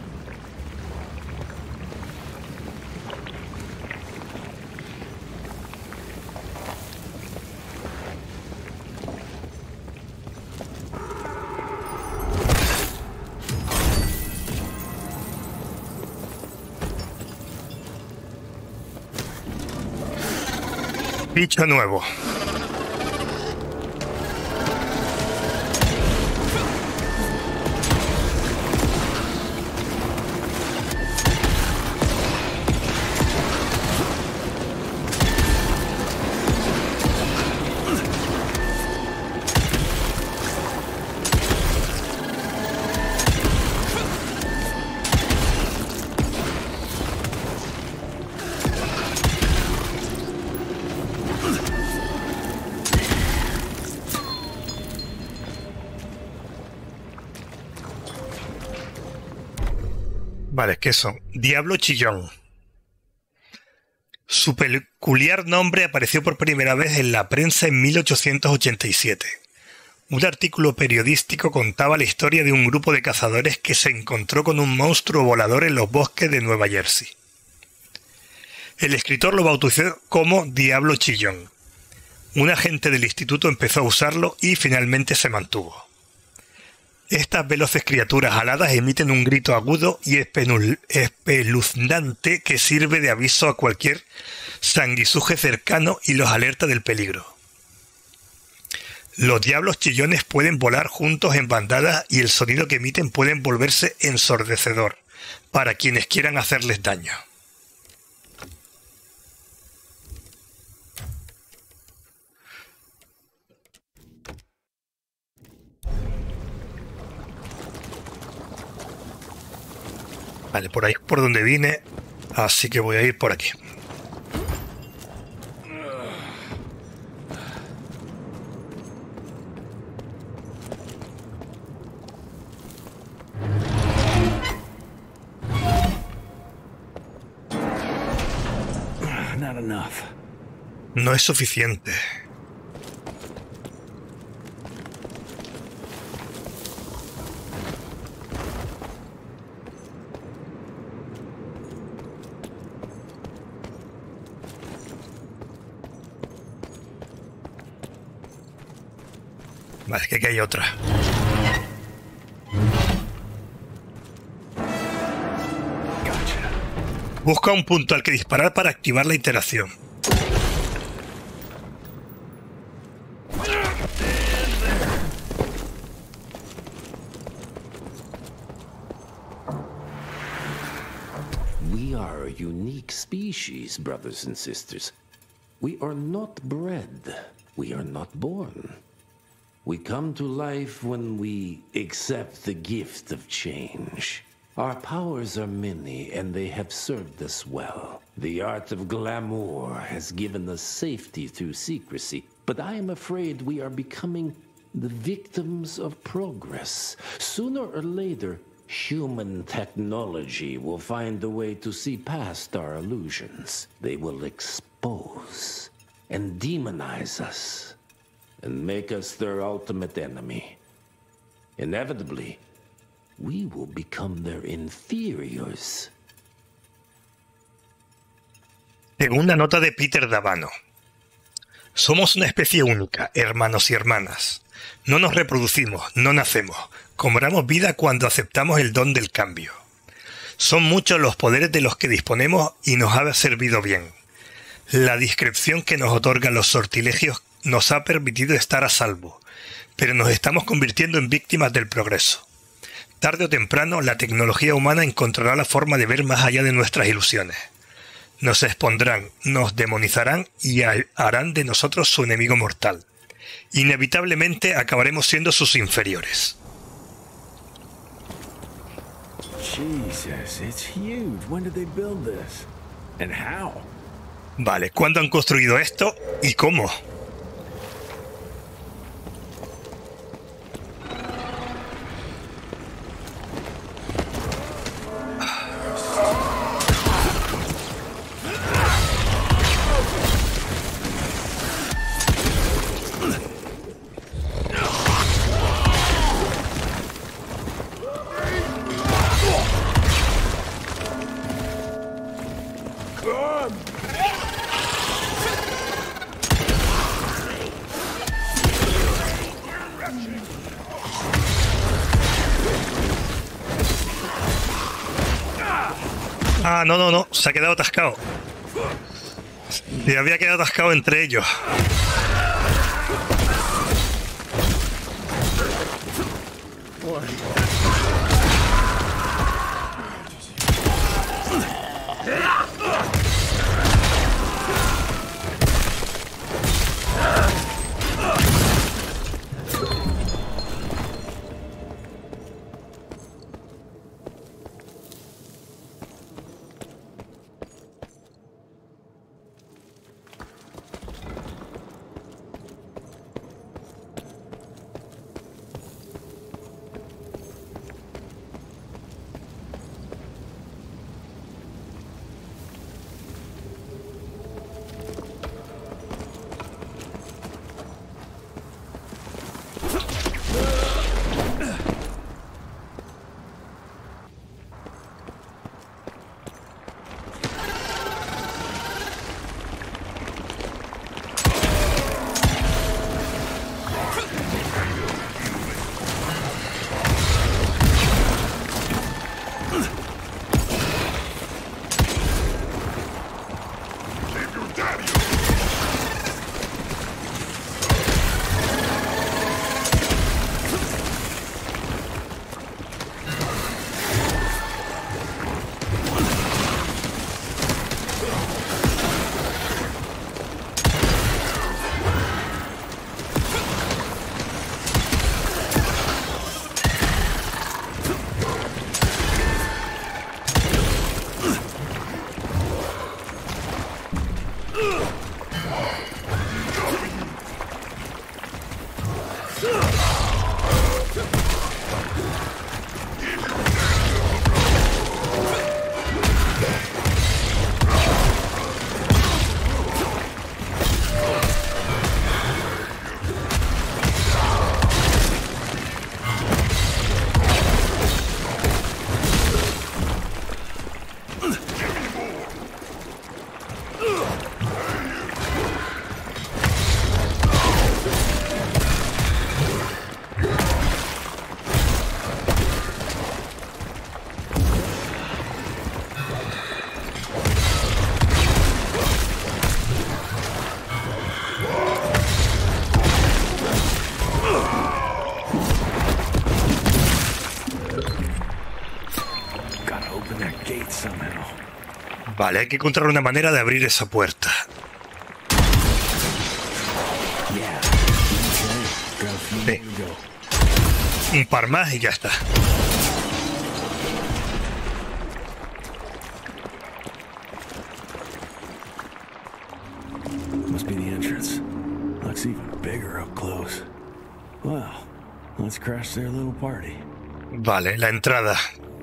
Bicho nuevo. Vale, ¿qué son? Diablo Chillón. Su peculiar nombre apareció por primera vez en la prensa en 1887. Un artículo periodístico contaba la historia de un grupo de cazadores que se encontró con un monstruo volador en los bosques de Nueva Jersey. El escritor lo bautizó como Diablo Chillón. Un agente del instituto empezó a usarlo y finalmente se mantuvo. Estas veloces criaturas aladas emiten un grito agudo y espeluznante que sirve de aviso a cualquier sanguisuje cercano y los alerta del peligro. Los diablos chillones pueden volar juntos en bandadas y el sonido que emiten puede volverse ensordecedor para quienes quieran hacerles daño. Vale, por ahí es por donde vine, así que voy a ir por aquí. Not enough. No es suficiente. Vale, que aquí hay otra. Busca un punto al que disparar para activar la interacción. We are a unique species, brothers and sisters. We are not bred. We are not born. We come to life when we accept the gift of change. Our powers are many, and they have served us well. The art of glamour has given us safety through secrecy, but I am afraid we are becoming the victims of progress. Sooner or later, human technology will find a way to see past our illusions. They will expose and demonize us and make us their ultimate enemy. Inevitably, we will become their inferiors. Segunda nota de Peter Davano. Somos una especie única, hermanos y hermanas. No nos reproducimos, no nacemos. Cobramos vida cuando aceptamos el don del cambio. Son muchos los poderes de los que disponemos y nos ha servido bien. La discreción que nos otorgan los sortilegios nos ha permitido estar a salvo, pero nos estamos convirtiendo en víctimas del progreso. Tarde o temprano, la tecnología humana encontrará la forma de ver más allá de nuestras ilusiones. Nos expondrán, nos demonizarán y harán de nosotros su enemigo mortal. Inevitablemente acabaremos siendo sus inferiores. Jesus, it's huge. When did they build this? And how? Vale, ¿cuándo han construido esto y cómo? Ah, no, se ha quedado atascado. Se había quedado atascado entre ellos. Vale, hay que encontrar una manera de abrir esa puerta. Sí. Un par más y ya está. Must be the entrance. Looks even bigger up close. Well, let's crash their little party. Vale, la entrada.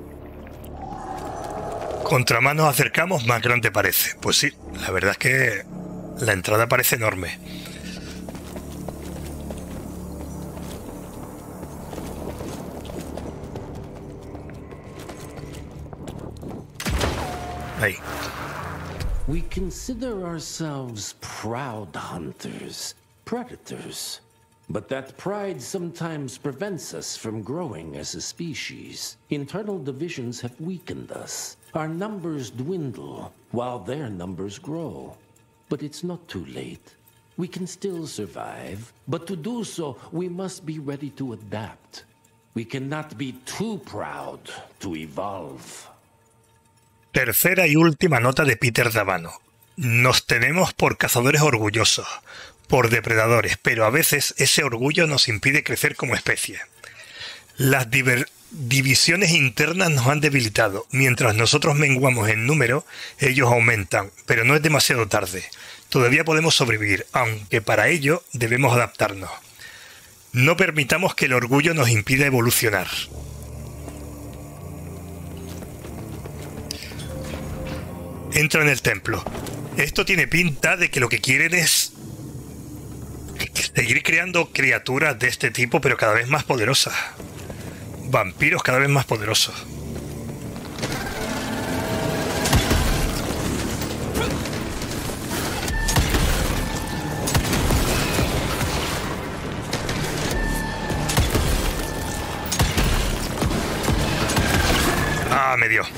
Contra más nos acercamos, más grande parece. Pues sí, la verdad es que la entrada parece enorme. Ahí. We consider ourselves proud hunters, predators. But that pride sometimes prevents us from growing as a species. Internal divisions have weakened us. Our numbers dwindle while their numbers grow. But it's not too late. We can still survive, but to do so, we must be ready to adapt. We cannot be too proud to evolve. Tercera y última nota de Peter Davano. Nos tenemos por cazadores orgullosos, por depredadores, pero a veces ese orgullo nos impide crecer como especie. Las divisiones internas nos han debilitado. Mientras nosotros menguamos en número, ellos aumentan, pero no es demasiado tarde. Todavía podemos sobrevivir, aunque para ello debemos adaptarnos. No permitamos que el orgullo nos impida evolucionar. Entra en el templo. Esto tiene pinta de que lo que quieren es seguir creando criaturas de este tipo, pero cada vez más poderosas. Vampiros cada vez más poderosos. Ah, me dio.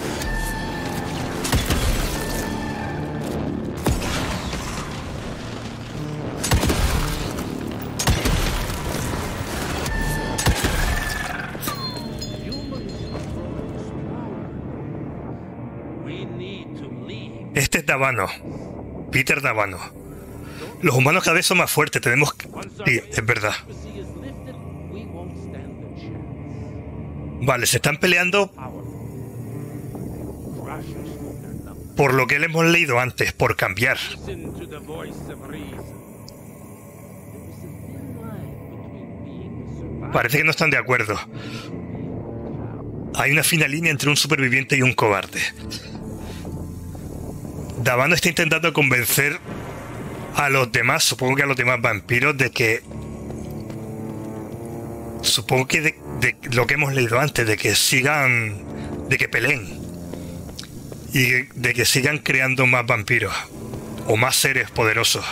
Este es Davano, Peter Davano. Los humanos cada vez son más fuertes, tenemos que... Sí, es verdad. Vale, se están peleando por lo que le hemos leído antes, por cambiar. Parece que no están de acuerdo. Hay una fina línea entre un superviviente y un cobarde. Davano está intentando convencer a los demás, supongo que a los demás vampiros, de que... Supongo que de lo que hemos leído antes, de que sigan... de que peleen. Y de que sigan creando más vampiros. O más seres poderosos.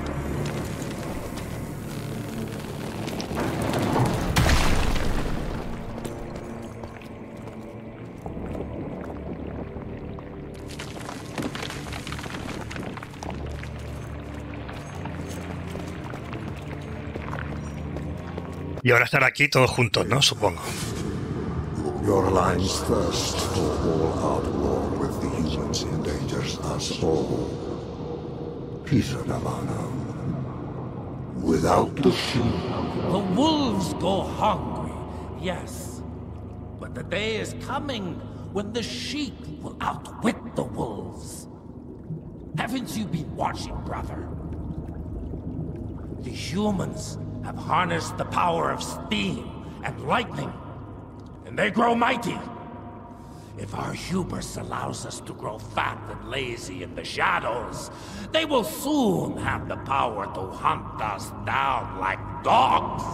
Y ahora estar aquí todos juntos, ¿no? Supongo. Your alliance thirst for all-out war with the humans endangers us all. Peter Davano. Without the sheep. The wolves go hungry, yes. But the day is coming when the sheep will outwit the wolves. Haven't you been watching, brother? The humans have harnessed the power of steam and lightning, and they grow mighty. If our hubris allows us to grow fat and lazy in the shadows, they will soon have the power to hunt us down like dogs.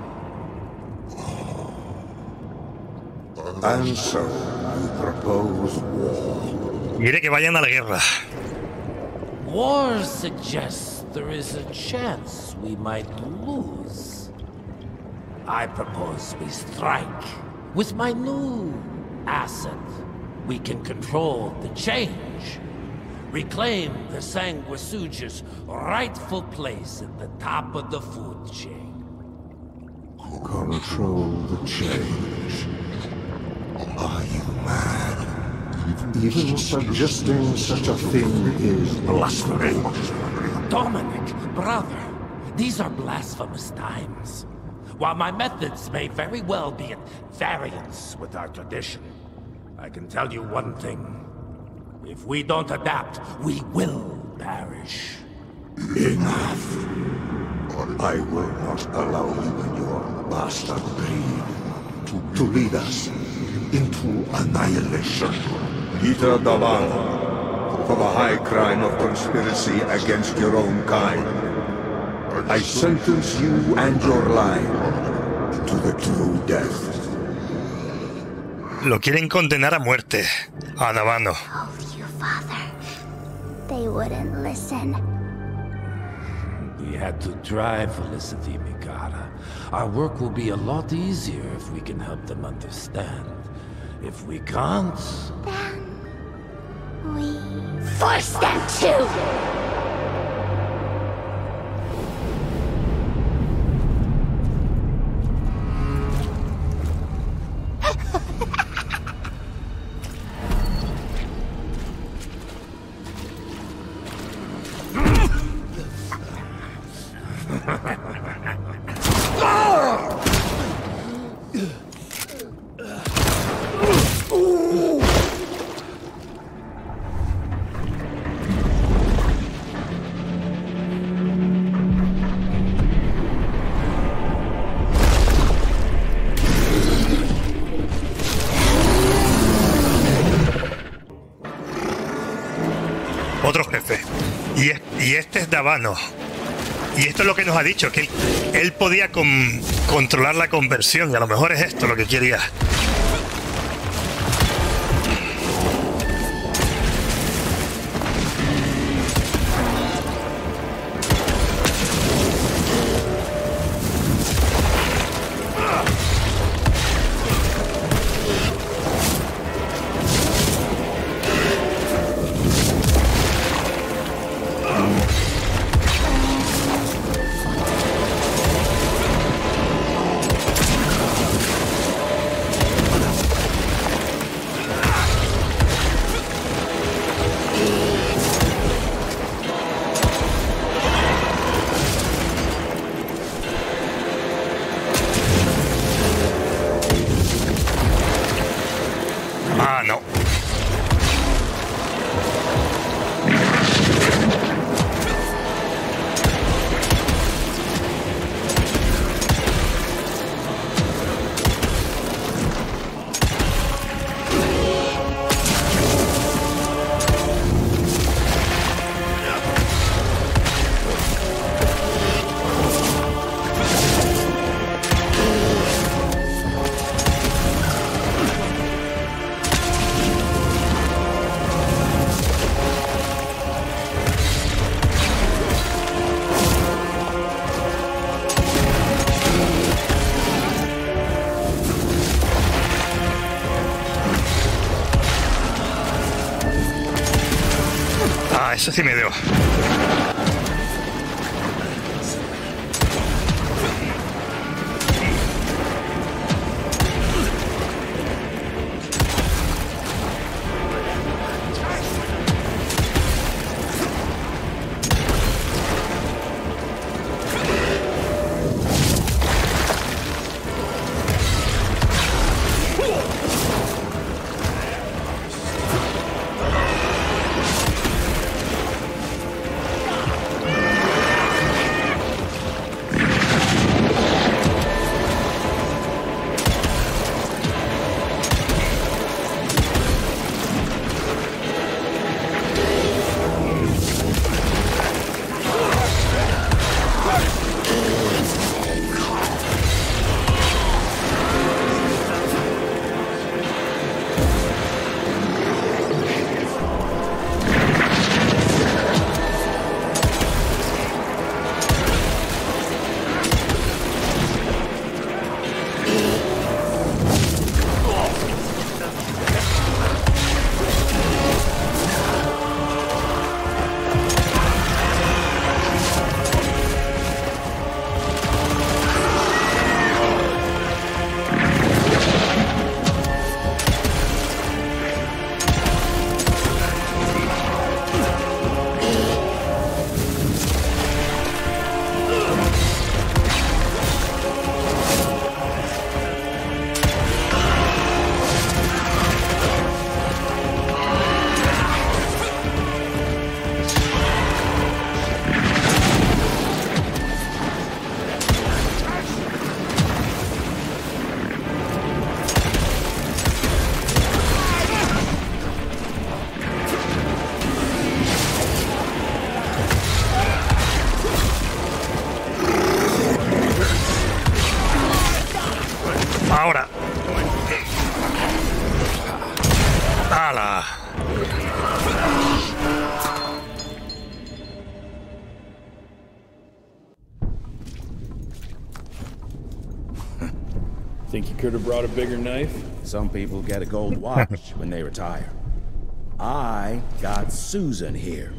And so, you propose war. Quiere que vayan a la guerra. War suggests there is a chance we might lose. I propose we strike. With my new asset, we can control the change. Reclaim the Sanguisuja's rightful place at the top of the food chain. Control the change. Are you mad? Even suggesting such a thing is blasphemy. Dominic, brother, these are blasphemous times. While my methods may very well be at variance with our tradition, I can tell you one thing. If we don't adapt, we will perish. Enough. I will not allow you and your bastard breed to lead us into annihilation. Peter Davano, for the high crime of conspiracy against your own kind, I sentence you and your line to the true death. Lo quieren condenar a muerte, a Davano. Told you, Father. They wouldn't listen. We had to try, Felicity Mikata. Our work will be a lot easier if we can help them understand. If we can't... Then... we... force them to! Otro jefe. Y este es Davano. Y esto es lo que nos ha dicho, que él podía controlar la conversión. Y a lo mejor es esto lo que quería. Ah, no. Ah, eso sí me dio. ¡Hala! Think you could have brought a bigger knife? Some people get a gold watch when they retire. I got Susan here.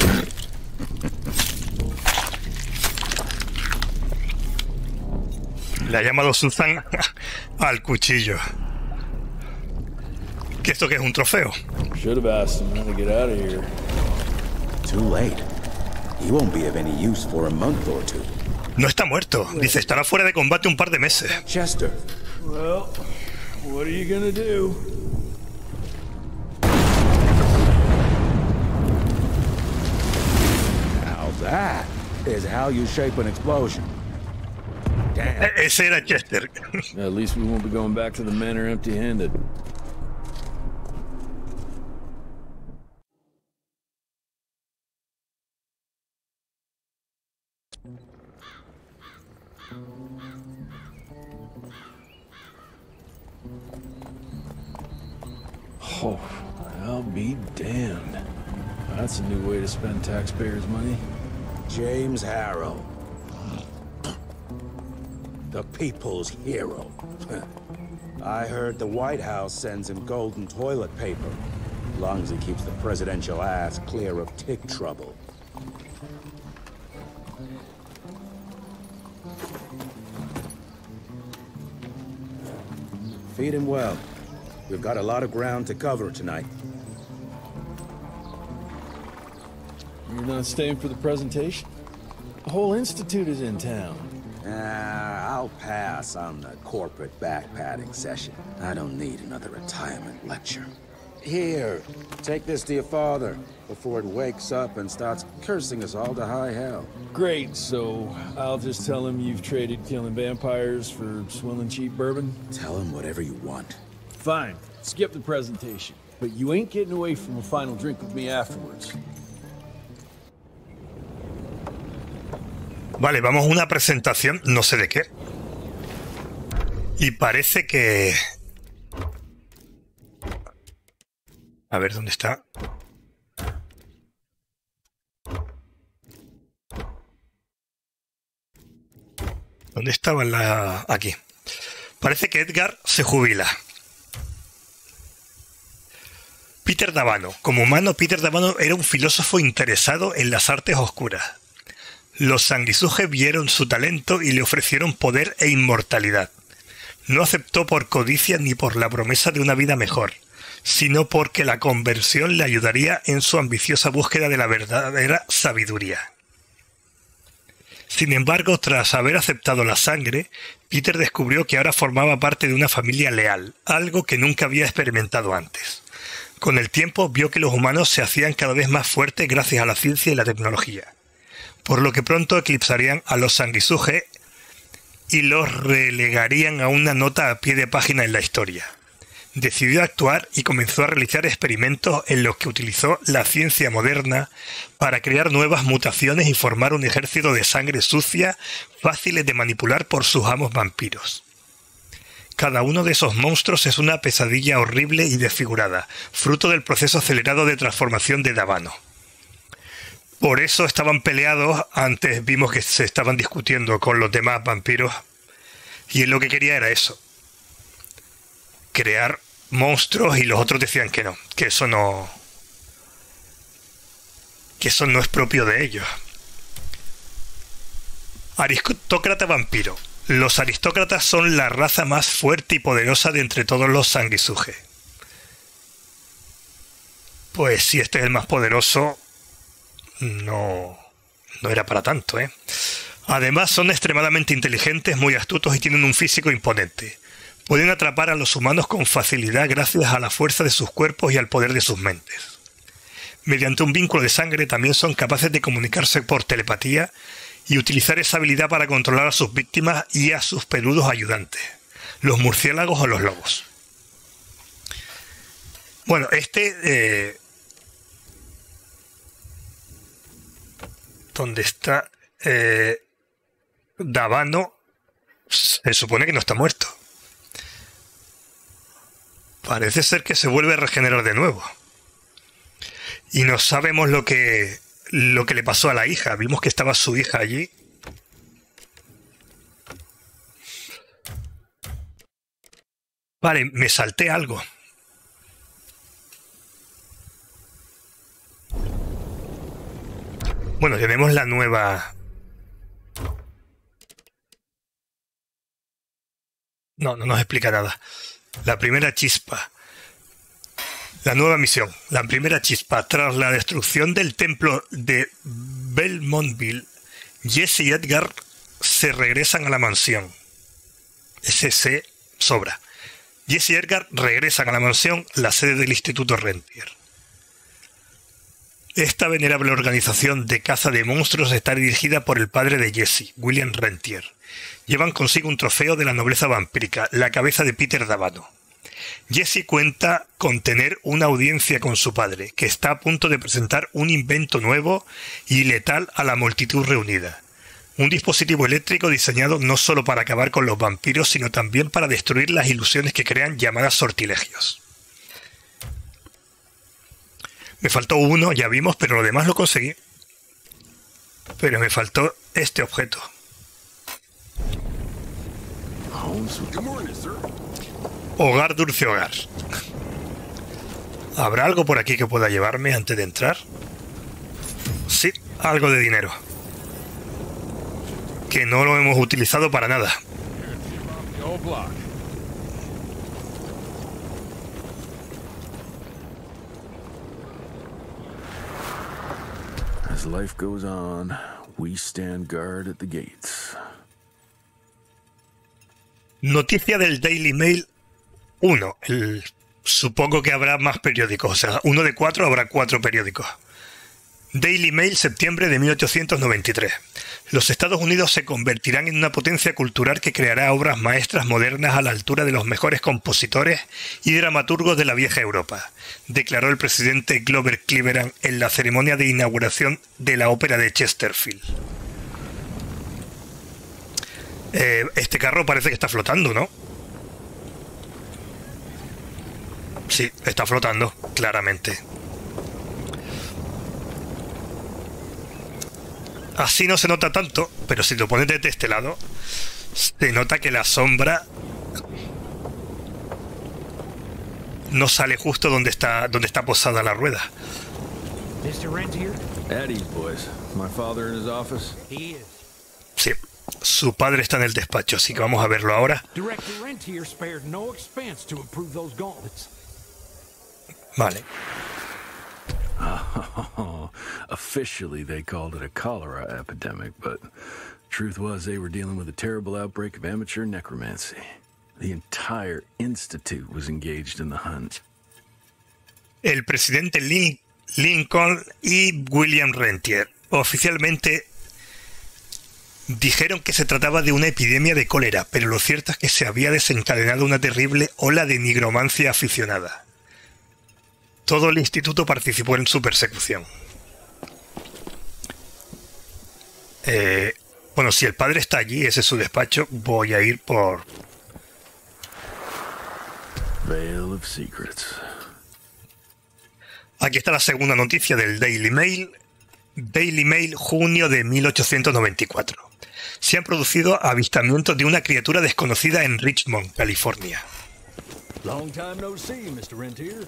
Le ha llamado Susan al cuchillo. ¿Qué esto que es un trofeo? Should have asked him how to get out of here. Too late. He won't be of any use for a month or two. No está muerto. Dice, estará fuera de combate un par de meses. Chester. Well, what are you gonna do? Now that is how you shape an explosion. Damn. Ese era Chester. At least we won't be going back to the manor empty-handed. Oh, I'll be damned. That's a new way to spend taxpayers' money. James Harrow. The people's hero. I heard the White House sends him golden toilet paper. As long as he keeps the presidential ass clear of tick trouble. Feed him well. We've got a lot of ground to cover tonight. You're not staying for the presentation? The whole institute is in town. I'll pass on the corporate backpatting session. I don't need another retirement lecture. Here, take this to your father before it wakes up and starts cursing us all to high hell. Great, so I'll just tell him you've traded killing vampires for swilling cheap bourbon? Tell him whatever you want. Fine, skip the presentation. But you ain't getting away from a final drink with me afterwards. Vale, vamos a una presentación, no sé de qué. Y parece que... A ver, ¿dónde está? ¿Dónde estaba la...? Aquí. Parece que Edgar se jubila. Peter Davano. Como humano, Peter Davano era un filósofo interesado en las artes oscuras. Los sanguisuges vieron su talento y le ofrecieron poder e inmortalidad. No aceptó por codicia ni por la promesa de una vida mejor, sino porque la conversión le ayudaría en su ambiciosa búsqueda de la verdadera sabiduría. Sin embargo, tras haber aceptado la sangre, Peter descubrió que ahora formaba parte de una familia leal, algo que nunca había experimentado antes. Con el tiempo vio que los humanos se hacían cada vez más fuertes gracias a la ciencia y la tecnología, por lo que pronto eclipsarían a los sanguisuges y los relegarían a una nota a pie de página en la historia. Decidió actuar y comenzó a realizar experimentos en los que utilizó la ciencia moderna para crear nuevas mutaciones y formar un ejército de sangre sucia fáciles de manipular por sus amos vampiros. Cada uno de esos monstruos es una pesadilla horrible y desfigurada, fruto del proceso acelerado de transformación de Davano. Por eso estaban peleados. Antes vimos que se estaban discutiendo con los demás vampiros y él lo que quería era eso, crear monstruos, y los otros decían que no, que eso no es propio de ellos. Aristócrata vampiro. Los aristócratas son la raza más fuerte y poderosa de entre todos los sanguisuges. Pues si este es el más poderoso, no era para tanto, ¿eh? Además son extremadamente inteligentes, muy astutos y tienen un físico imponente. Pueden atrapar a los humanos con facilidad gracias a la fuerza de sus cuerpos y al poder de sus mentes. Mediante un vínculo de sangre también son capaces de comunicarse por telepatía y utilizar esa habilidad para controlar a sus víctimas y a sus peludos ayudantes, los murciélagos o los lobos. Bueno, ¿dónde está? Davano se supone que no está muerto. Parece ser que se vuelve a regenerar de nuevo. Y no sabemos lo que le pasó a la hija. Vimos que estaba su hija allí. Vale, me salté algo. Bueno, tenemos la nueva... No nos explica nada. La primera chispa. La nueva misión. La primera chispa. Tras la destrucción del templo de Belmontville, Jesse y Edgar se regresan a la mansión. Ese se sobra. Jesse y Edgar regresan a la mansión, la sede del Instituto Rentier. Esta venerable organización de caza de monstruos está dirigida por el padre de Jesse, William Rentier. Llevan consigo un trofeo de la nobleza vampírica, la cabeza de Peter Davano. Jesse cuenta con tener una audiencia con su padre, que está a punto de presentar un invento nuevo y letal a la multitud reunida. Un dispositivo eléctrico diseñado no solo para acabar con los vampiros, sino también para destruir las ilusiones que crean, llamadas sortilegios. Me faltó uno, ya vimos, pero lo demás lo conseguí. Pero me faltó este objeto. Hogar Dulce Hogar. ¿Habrá algo por aquí que pueda llevarme antes de entrar? Sí, algo de dinero. Que no lo hemos utilizado para nada. As life goes on, we stand guard at the gates. Noticia del Daily Mail 1. Supongo que habrá más periódicos. O sea, uno de 4 habrá 4 periódicos. Daily Mail, septiembre de 1893. Los Estados Unidos se convertirán en una potencia cultural que creará obras maestras modernas a la altura de los mejores compositores y dramaturgos de la vieja Europa, declaró el presidente Grover Cleveland en la ceremonia de inauguración de la ópera de Chesterfield. Este carro parece que está flotando, ¿no? Sí, está flotando, claramente. Así no se nota tanto, pero si lo pones desde este lado, se nota que la sombra no sale justo donde está posada la rueda. Mr. Rentier? Eddie's boys. My father in his office. He is. Sí, su padre está en el despacho, así que vamos a verlo ahora. Director Rentier spared no expense to approve those gauntlets. Vale. Officially, they called it a cholera epidemic, but truth was they were dealing with a terrible outbreak of amateur necromancy. The entire institute was engaged in the hunt. El presidente Lincoln y William Rentier oficialmente dijeron que se trataba de una epidemia de cólera, pero lo cierto es que se había desencadenado una terrible ola de nigromancia aficionada. Todo el instituto participó en su persecución. Bueno, si el padre está allí, ese es su despacho, voy a ir por... Veil of Secrets. Aquí está la segunda noticia del Daily Mail. Daily Mail, junio de 1894. Se han producido avistamientos de una criatura desconocida en Richmond, California. Long time no see, Mr. Rentier.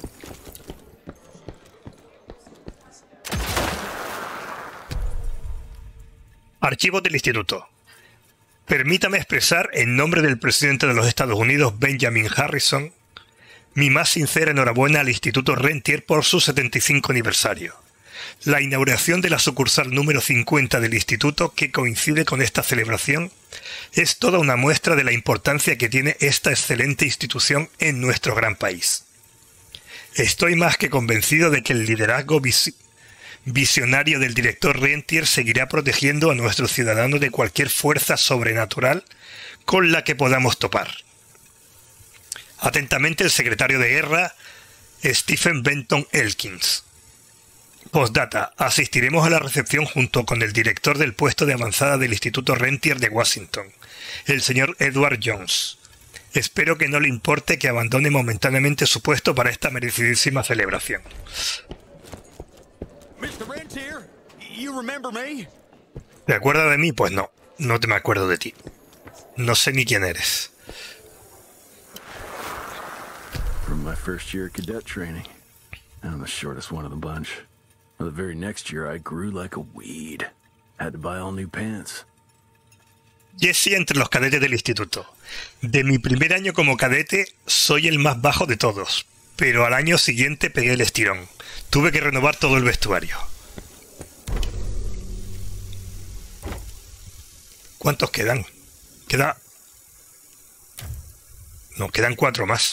Archivos del Instituto. Permítame expresar, en nombre del presidente de los Estados Unidos, Benjamin Harrison, mi más sincera enhorabuena al Instituto Rentier por su 75 aniversario. La inauguración de la sucursal número 50 del Instituto, que coincide con esta celebración, es toda una muestra de la importancia que tiene esta excelente institución en nuestro gran país. Estoy más que convencido de que el liderazgo visionario del director Rentier seguirá protegiendo a nuestros ciudadanos de cualquier fuerza sobrenatural con la que podamos topar. Atentamente, el secretario de Guerra, Stephen Benton Elkins. Postdata. Asistiremos a la recepción junto con el director del puesto de avanzada del Instituto Rentier de Washington, el señor Edward Jones. Espero que no le importe que abandone momentáneamente su puesto para esta merecidísima celebración. Mr. Rentier, you remember me? ¿Te acuerdas de mí? Pues no, no te me acuerdo de ti. No sé ni quién eres. From my first year of cadet training, I'm the shortest one of the bunch. The very next year, I grew like a weed. Had to buy all new pants. Jesse entre los cadetes del instituto. De mi primer año como cadete, soy el más bajo de todos, pero al año siguiente pegué el estirón. Tuve que renovar todo el vestuario. ¿Cuántos quedan? No, quedan 4 más.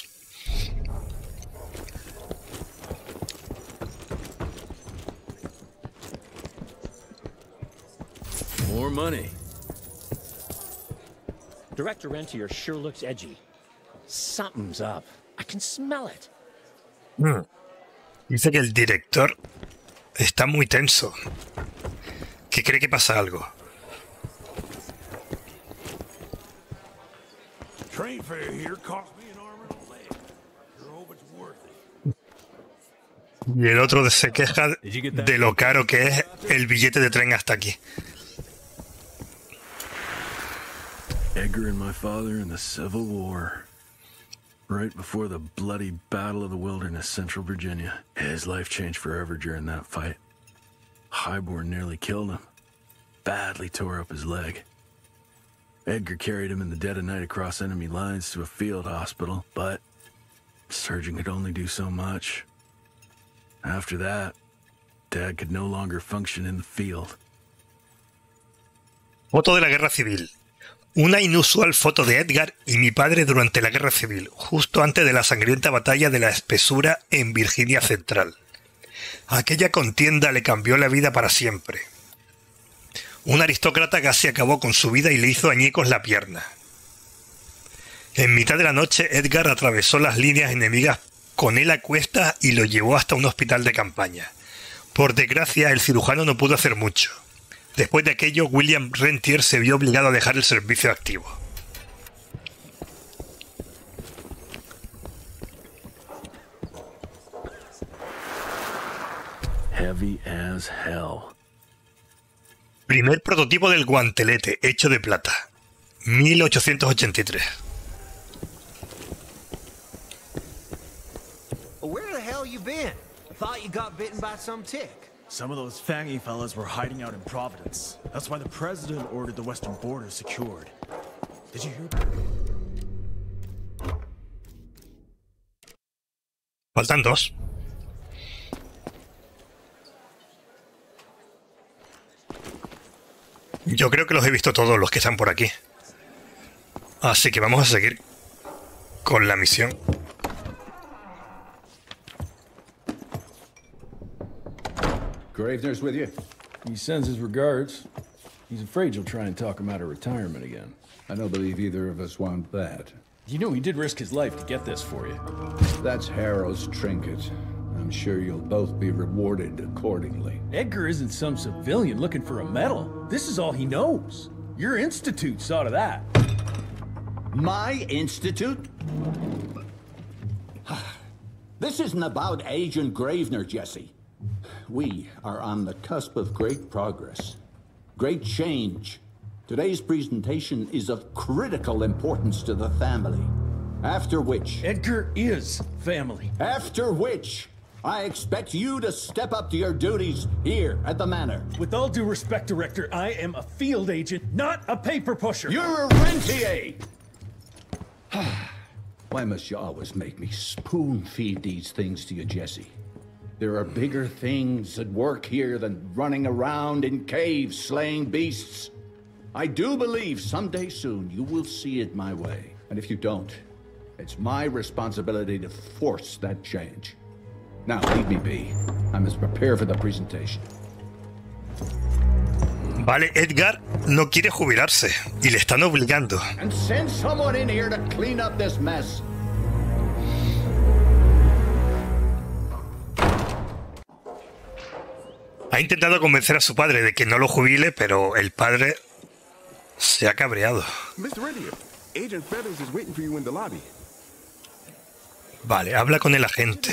More money. Director Rentier sure looks edgy. Something's up. I can smell it. Dice que el director está muy tenso. Que cree que pasa algo. Train fare here cost me an arm and a leg. Sure hope it's worth it. Y el otro se queja de lo caro que es el billete de tren hasta aquí. Edgar and my father in the Civil War. Right before the bloody Battle of the Wilderness, Central Virginia. His life changed forever during that fight. Highborn nearly killed him. Badly tore up his leg. Edgar carried him in the dead of night across enemy lines to a field hospital, but the surgeon could only do so much. After that, Dad could no longer function in the field. Foto de la Guerra Civil. Una inusual foto de Edgar y mi padre durante la Guerra Civil, justo antes de la sangrienta batalla de la Espesura en Virginia Central. Aquella contienda le cambió la vida para siempre. Un aristócrata casi acabó con su vida y le hizo añicos la pierna. En mitad de la noche, Edgar atravesó las líneas enemigas con él a cuestas y lo llevó hasta un hospital de campaña. Por desgracia, el cirujano no pudo hacer mucho. Después de aquello, William Rentier se vio obligado a dejar el servicio activo. Heavy as hell. Primer prototipo del guantelete, hecho de plata. 1883. Where the hell you been? Thought you got bitten by some tick. Some of those fangy fellas were hiding out in Providence. That's why the president ordered the western border secured. Did you hear? Faltan 2. Yo creo que los he visto todos los que están por aquí. Así que vamos a seguir con la misión. Gravener's with you. He sends his regards. He's afraid you'll try and talk him out of retirement again. I don't believe either of us want that. You know he did risk his life to get this for you. That's Harrow's trinket. I'm sure you'll both be rewarded accordingly. Edgar isn't some civilian looking for a medal. This is all he knows. Your institute saw to that. My institute? This isn't about Agent Gravener, Jesse. We are on the cusp of great progress, great change. Today's presentation is of critical importance to the family. After which... Edgar is family. After which, I expect you to step up to your duties here at the Manor. With all due respect, Director, I am a field agent, not a paper pusher. You're a rentier! Why must you always make me spoon-feed these things to you, Jesse? There are bigger things at work here than running around in caves slaying beasts. I do believe someday soon you will see it my way. And if you don't, it's my responsibility to force that change. Now, leave me be. I must prepare for the presentation. Vale, Edgar no quiere jubilarse y le están obligando. And send someone in here to clean up this mess. Ha intentado convencer a su padre de que no lo jubile, pero el padre se ha cabreado. Mr. Rentier, Agent Feathers is waiting for you in the lobby. Vale, habla con el agente.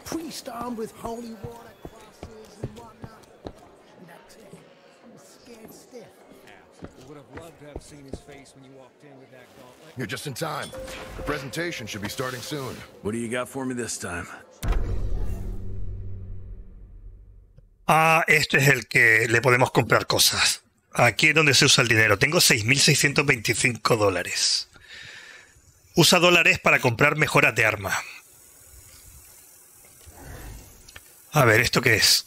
You're just in time. The presentation should be starting soon. What do you got for me this time? Ah, este es el que le podemos comprar cosas. Aquí es donde se usa el dinero. Tengo 6.625 dólares. Usa dólares para comprar mejoras de arma. A ver, ¿esto qué es?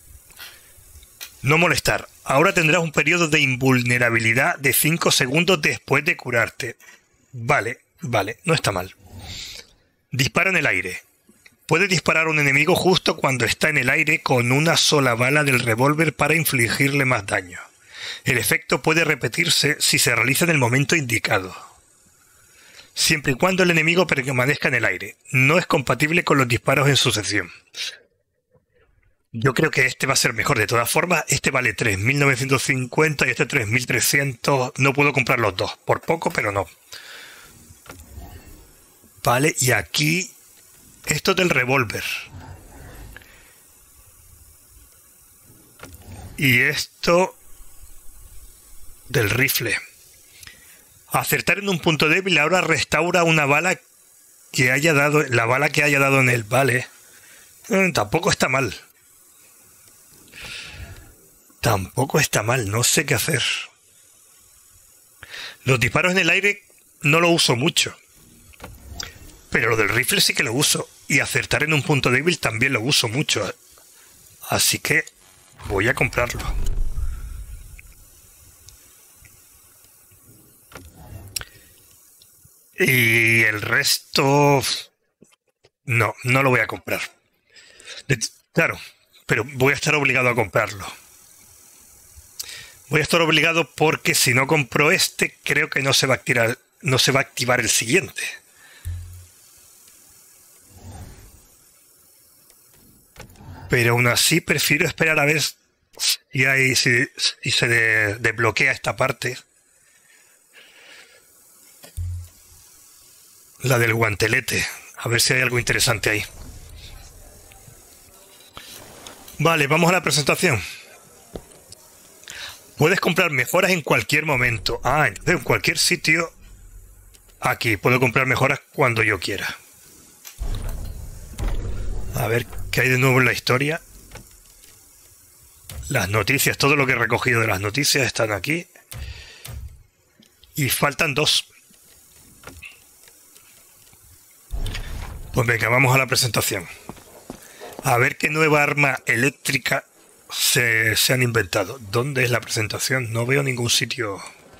No molestar. Ahora tendrás un periodo de invulnerabilidad de 5 segundos después de curarte. Vale, no está mal. Dispara en el aire. Puedes disparar a un enemigo justo cuando está en el aire con una sola bala del revólver para infligirle más daño. El efecto puede repetirse si se realiza en el momento indicado, siempre y cuando el enemigo permanezca en el aire. No es compatible con los disparos en sucesión. Yo creo que este va a ser mejor. De todas formas, este vale 3.950 y este 3.300. No puedo comprar los dos. Por poco, pero no. Vale, y aquí... esto del revólver. Y esto... del rifle. Acertar en un punto débil ahora restaura una bala que haya dado... la bala que haya dado en él. Vale. Tampoco está mal. Tampoco está mal, no sé qué hacer. Los disparos en el aire no lo uso mucho. Pero lo del rifle sí que lo uso. Y acertar en un punto débil también lo uso mucho. Así que voy a comprarlo. Y el resto... no lo voy a comprar. Claro, pero voy a estar obligado a comprarlo. Voy a estar obligado porque si no compro este, creo que no se va a activar el siguiente. Pero aún así prefiero esperar a ver si se desbloquea esta parte. La del guantelete. A ver si hay algo interesante ahí. Vale, vamos a la presentación. Puedes comprar mejoras en cualquier momento. Ah, entonces en cualquier sitio. Aquí puedo comprar mejoras cuando yo quiera. A ver qué hay de nuevo en la historia. Las noticias, todo lo que he recogido de las noticias están aquí. Y faltan 2. Pues venga, vamos a la presentación. A ver qué nueva arma eléctrica se han inventado. ¿Dónde es la presentación? No veo ningún sitio.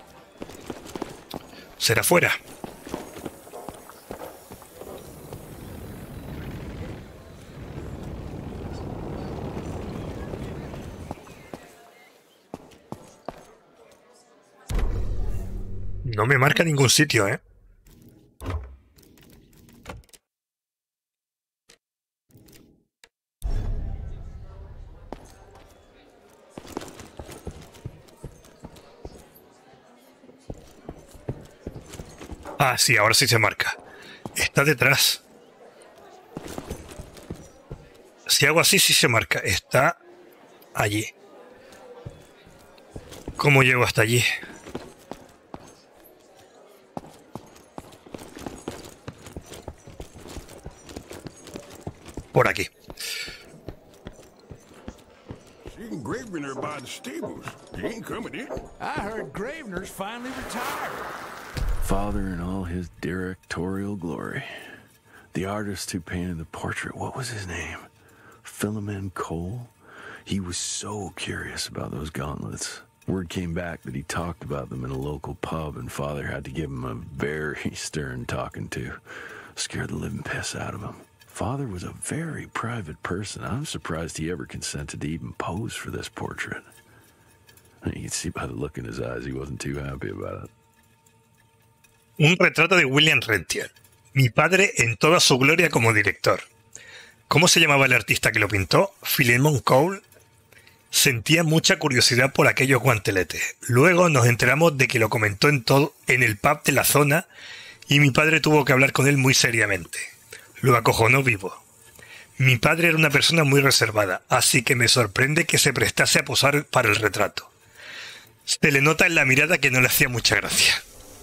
¿Será fuera? No me marca ningún sitio, ¿eh? Ah, sí, ahora sí se marca. Está detrás. Si hago así, sí se marca. Está allí. ¿Cómo llego hasta allí? Por aquí. Seeing Gravener by the stables. He ain't coming in. I heard Gravener's finally retired. Father in all his directorial glory. The artist who painted the portrait, what was his name? Philemon Cole? He was so curious about those gauntlets. Word came back that he talked about them in a local pub, and Father had to give him a very stern talking to. Scared the living piss out of him. Father was a very private person. I'm surprised he ever consented to even pose for this portrait. You can see by the look in his eyes he wasn't too happy about it. Un retrato de William Rentier, mi padre en toda su gloria como director. ¿Cómo se llamaba el artista que lo pintó? Philemon Cole. Sentía mucha curiosidad por aquellos guanteletes. Luego nos enteramos de que lo comentó en el pub de la zona y mi padre tuvo que hablar con él muy seriamente. Lo acojonó vivo. Mi padre era una persona muy reservada, así que me sorprende que se prestase a posar para el retrato. Se le nota en la mirada que no le hacía mucha gracia.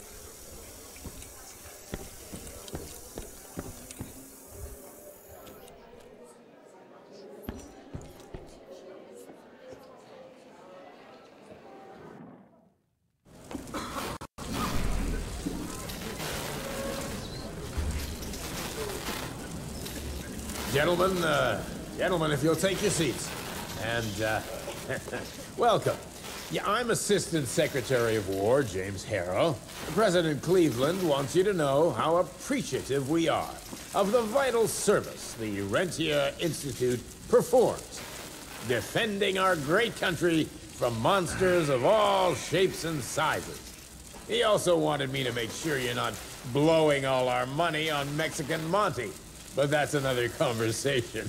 Gentlemen, if you'll take your seats. And, welcome. Yeah, I'm Assistant Secretary of War, James Harrow. President Cleveland wants you to know how appreciative we are of the vital service the Rentier Institute performs, defending our great country from monsters of all shapes and sizes. He also wanted me to make sure you're not blowing all our money on Mexican Monty. But that's another conversation.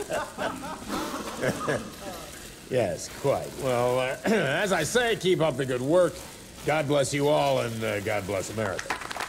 Yes, quite. Well, as I say, keep up the good work. God bless you all, and God bless America.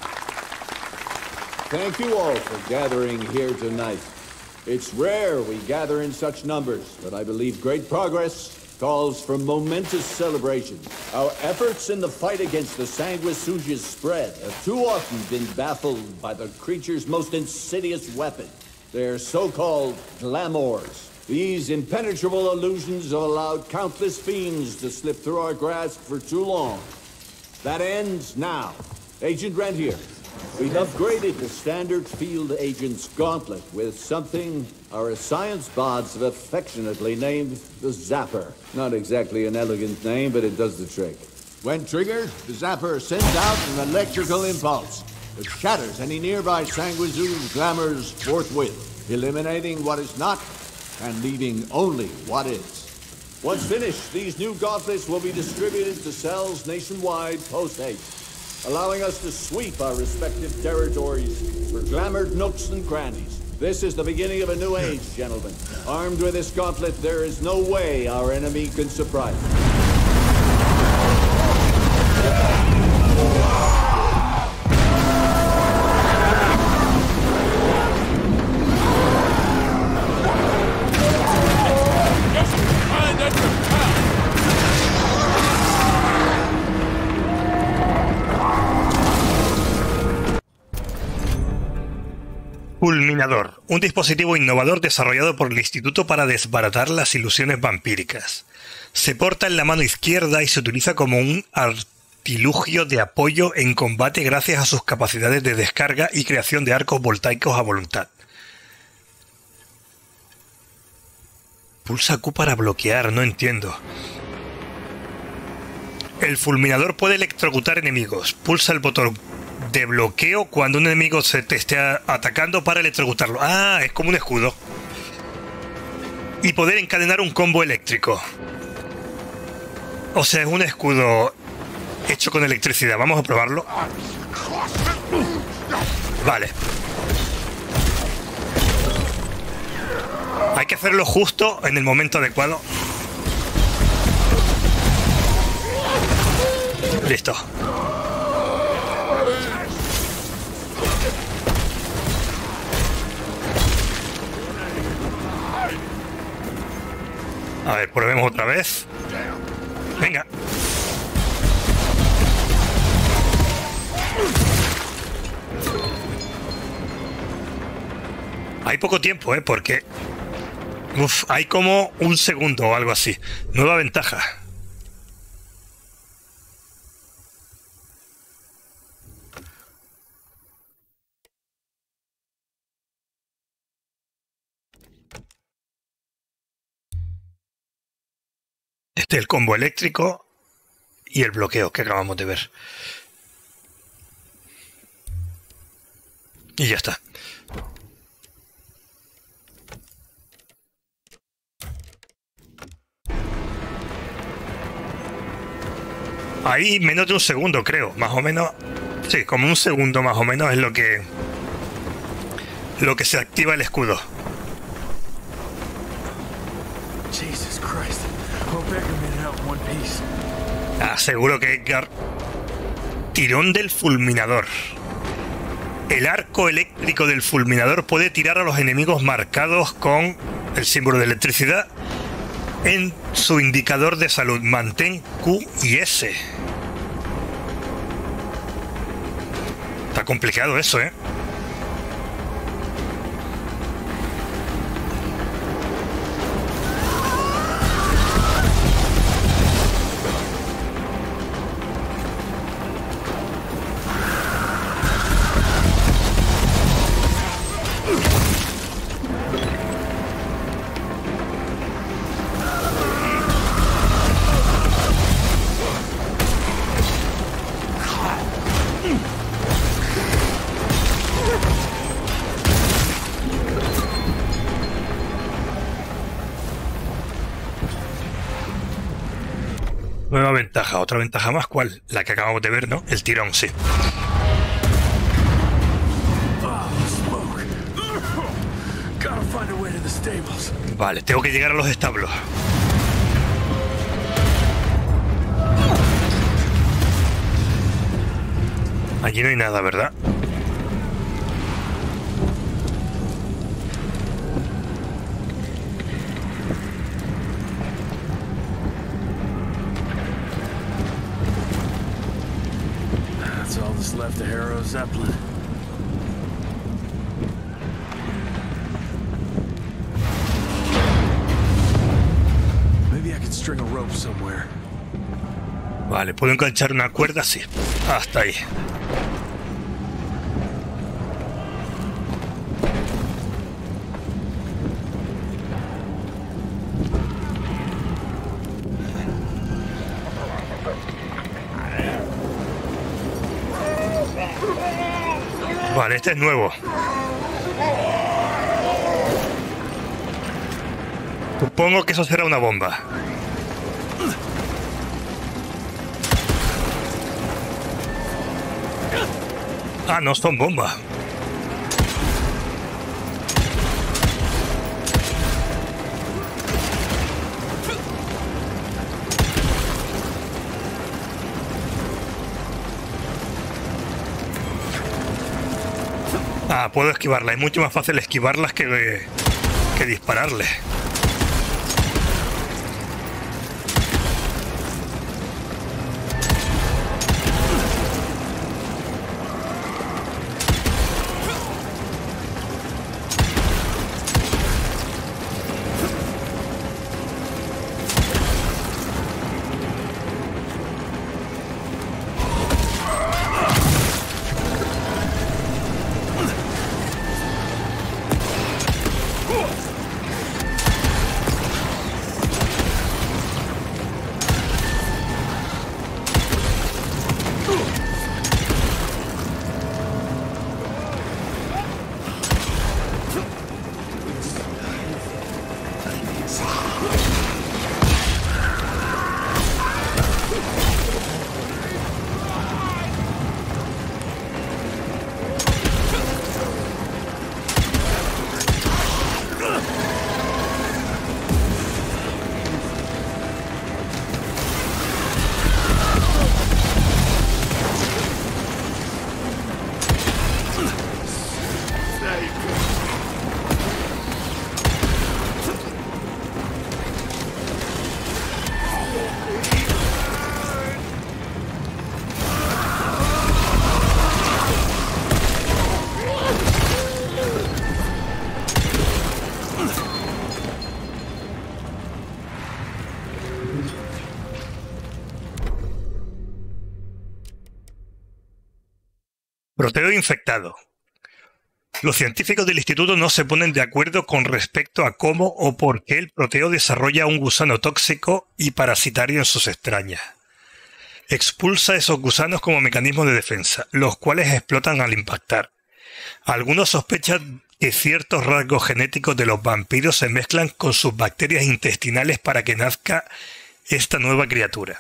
Thank you all for gathering here tonight. It's rare we gather in such numbers, but I believe great progress calls for momentous celebration. Our efforts in the fight against the Sanguisuga's spread have too often been baffled by the creature's most insidious weapon, their so-called glamours. These impenetrable illusions have allowed countless fiends to slip through our grasp for too long. That ends now. Agent Rentier, we've upgraded the standard field agent's gauntlet with something our science bots have affectionately named the Zapper. Not exactly an elegant name, but it does the trick. When triggered, the Zapper sends out an electrical impulse that shatters any nearby Sanguisuga's glamours forthwith, eliminating what is not and leaving only what is. Once finished, these new gauntlets will be distributed to cells nationwide post-haste, allowing us to sweep our respective territories for glamoured nooks and crannies. This is the beginning of a new age, gentlemen. Armed with this gauntlet, there is no way our enemy can surprise us. Fulminador, un dispositivo innovador desarrollado por el Instituto para desbaratar las ilusiones vampíricas. Se porta en la mano izquierda y se utiliza como un artilugio de apoyo en combate gracias a sus capacidades de descarga y creación de arcos voltaicos a voluntad. Pulsa Q para bloquear, no entiendo. El fulminador puede electrocutar enemigos. Pulsa el botón de bloqueo cuando un enemigo se te esté atacando para electrocutarlo. Ah, es como un escudo. Y poder encadenar un combo eléctrico. O sea, es un escudo hecho con electricidad. Vamos a probarlo. Vale. Hay que hacerlo justo en el momento adecuado. Listo. A ver, probemos otra vez. Venga. Hay poco tiempo, porque... hay como un segundo o algo así. Nueva ventaja. Este es el combo eléctrico y el bloqueo que acabamos de ver. Y ya está. Ahí menos de un segundo, creo, más o menos. Sí, como un segundo más o menos es lo que se activa el escudo. Jesus Christ. Seguro que Edgar. Tirón del fulminador. El arco eléctrico del fulminador puede tirar a los enemigos marcados con el símbolo de electricidad en su indicador de salud. Mantén Q y S. Está complicado eso, ¿eh? Nueva ventaja, otra ventaja más, ¿cuál? La que acabamos de ver, ¿no? El tirón, sí. Vale, tengo que llegar a los establos. Allí no hay nada, ¿verdad? That's all that's left of Harrow Zeppelin. Maybe I could string a rope somewhere. Vale, ¿puedo enganchar una cuerda? Sí. Hasta ahí. Vale, este es nuevo. Supongo que eso será una bomba. Ah, no son bombas. Ah, puedo esquivarla. Es mucho más fácil esquivarlas que dispararle. Proteo infectado. Los científicos del instituto no se ponen de acuerdo con respecto a cómo o por qué el proteo desarrolla un gusano tóxico y parasitario en sus extrañas. Expulsa esos gusanos como mecanismo de defensa, los cuales explotan al impactar. Algunos sospechan que ciertos rasgos genéticos de los vampiros se mezclan con sus bacterias intestinales para que nazca esta nueva criatura.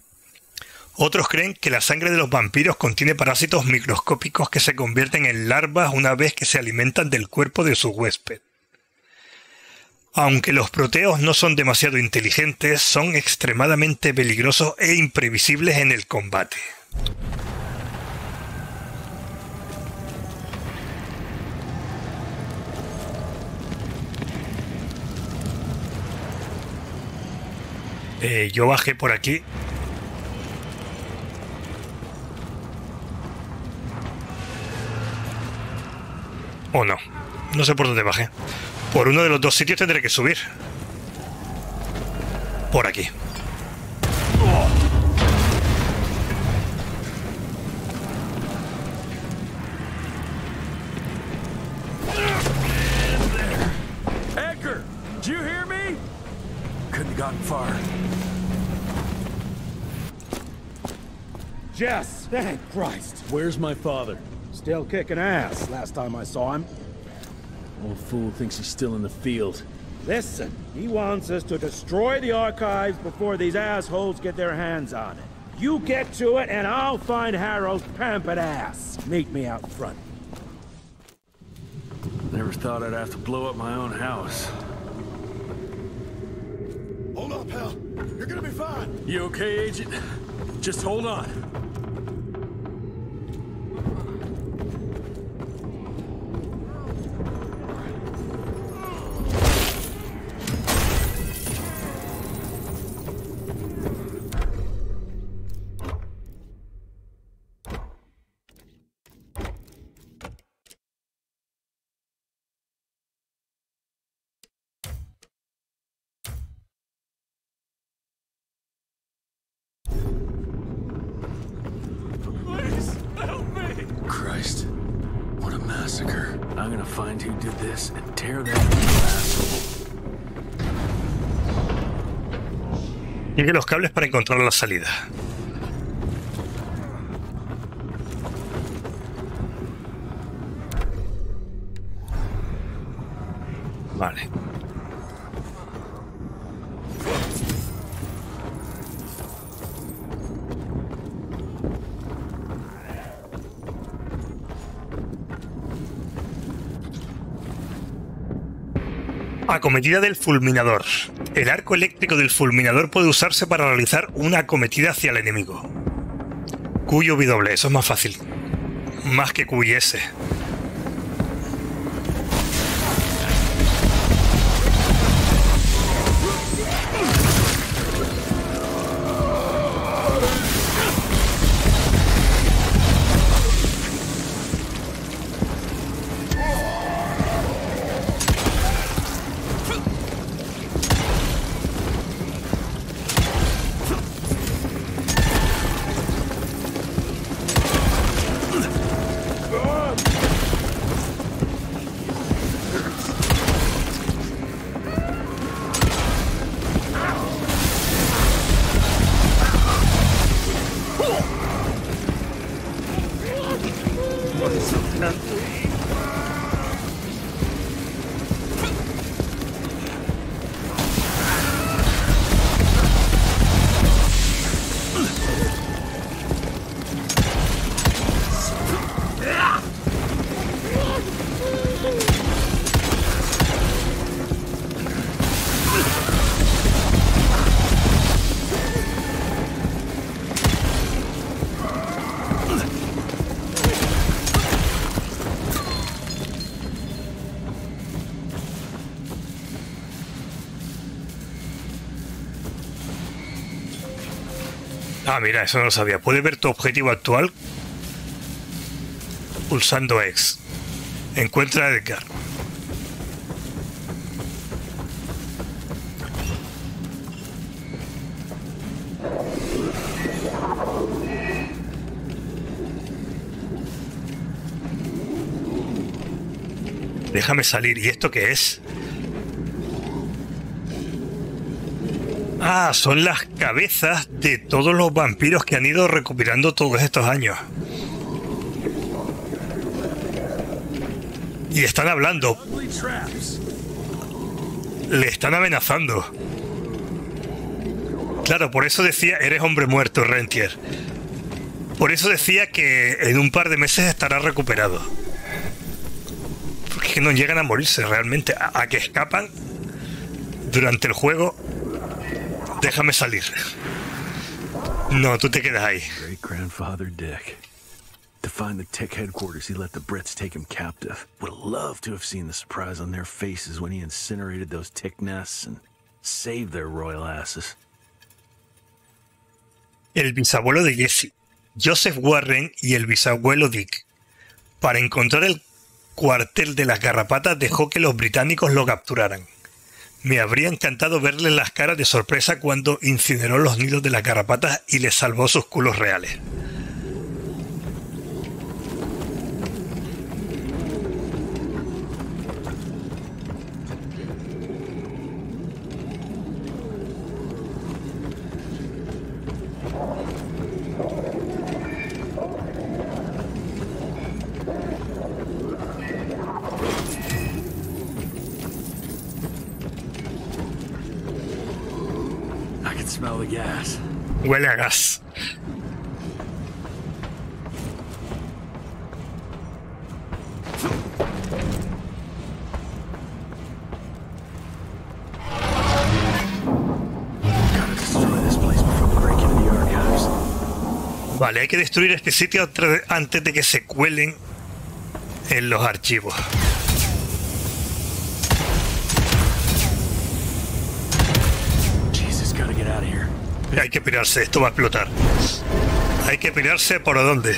Otros creen que la sangre de los vampiros contiene parásitos microscópicos que se convierten en larvas una vez que se alimentan del cuerpo de su huésped. Aunque los proteos no son demasiado inteligentes, son extremadamente peligrosos e imprevisibles en el combate. Yo bajé por aquí. ¿O no? No sé por dónde bajé. Por uno de los dos sitios tendré que subir. Por aquí. Edgar, did you hear me? Couldn't have gotten far. Jess, thank Christ. Where's my father? Still kicking ass last time I saw him. Old fool thinks he's still in the field. Listen, he wants us to destroy the archives before these assholes get their hands on it. You get to it and I'll find Harrow's pampered ass. Meet me out front. Never thought I'd have to blow up my own house. Hold up, Hal. You're gonna be fine. You okay, Agent? Just hold on. Christ, what a massacre. I'm gonna find who did this and tear that asshole. Sigue los cables para encontrar la salida. Vale. Acometida del fulminador. El arco eléctrico del fulminador puede usarse para realizar una acometida hacia el enemigo. QW, eso es más fácil. Más que QS. Ah, mira, eso no lo sabía. Puedes ver tu objetivo actual pulsando X. Encuentra a Edgar. Déjame salir. ¿Y esto qué es? Ah, son las cabezas de todos los vampiros que han ido recopilando todos estos años. Y están hablando. Le están amenazando. Claro, por eso decía, eres hombre muerto, Rentier. Por eso decía que en un par de meses estará recuperado. Porque no llegan a morirse realmente. A que escapan durante el juego. Déjame salir. No, tú te quedas ahí. Great grandfather Dick. To find the Tick headquarters, he let the Brits take him captive. Would have loved to have seen the surprise on their faces when he incinerated those Tick nests and saved their royal asses. El bisabuelo de Jesse, Joseph Warren, y el bisabuelo Dick. Para encontrar el cuartel de las garrapatas dejó que los británicos lo capturaran. Me habría encantado verle las caras de sorpresa cuando incineró los nidos de las garrapatas y les salvó sus culos reales. Smell the gas. Huele a gas. Vale, hay que destruir este sitio antes de que se cuelen en los archivos. Hay que pirarse, esto va a explotar. Hay que pirarse por dónde.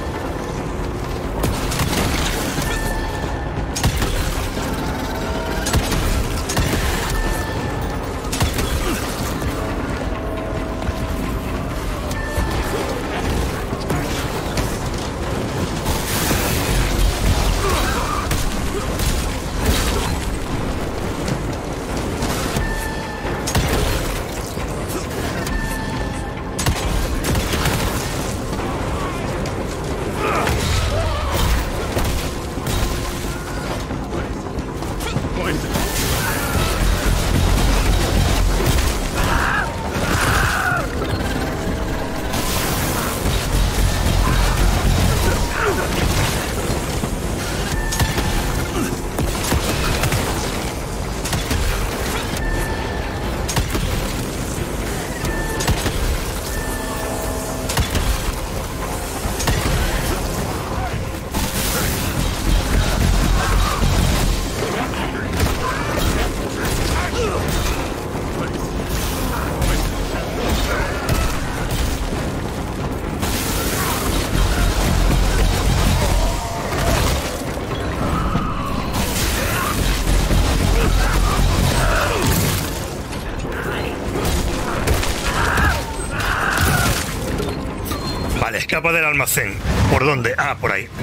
Escapa del almacén. ¿Por dónde? Ah, por ahí.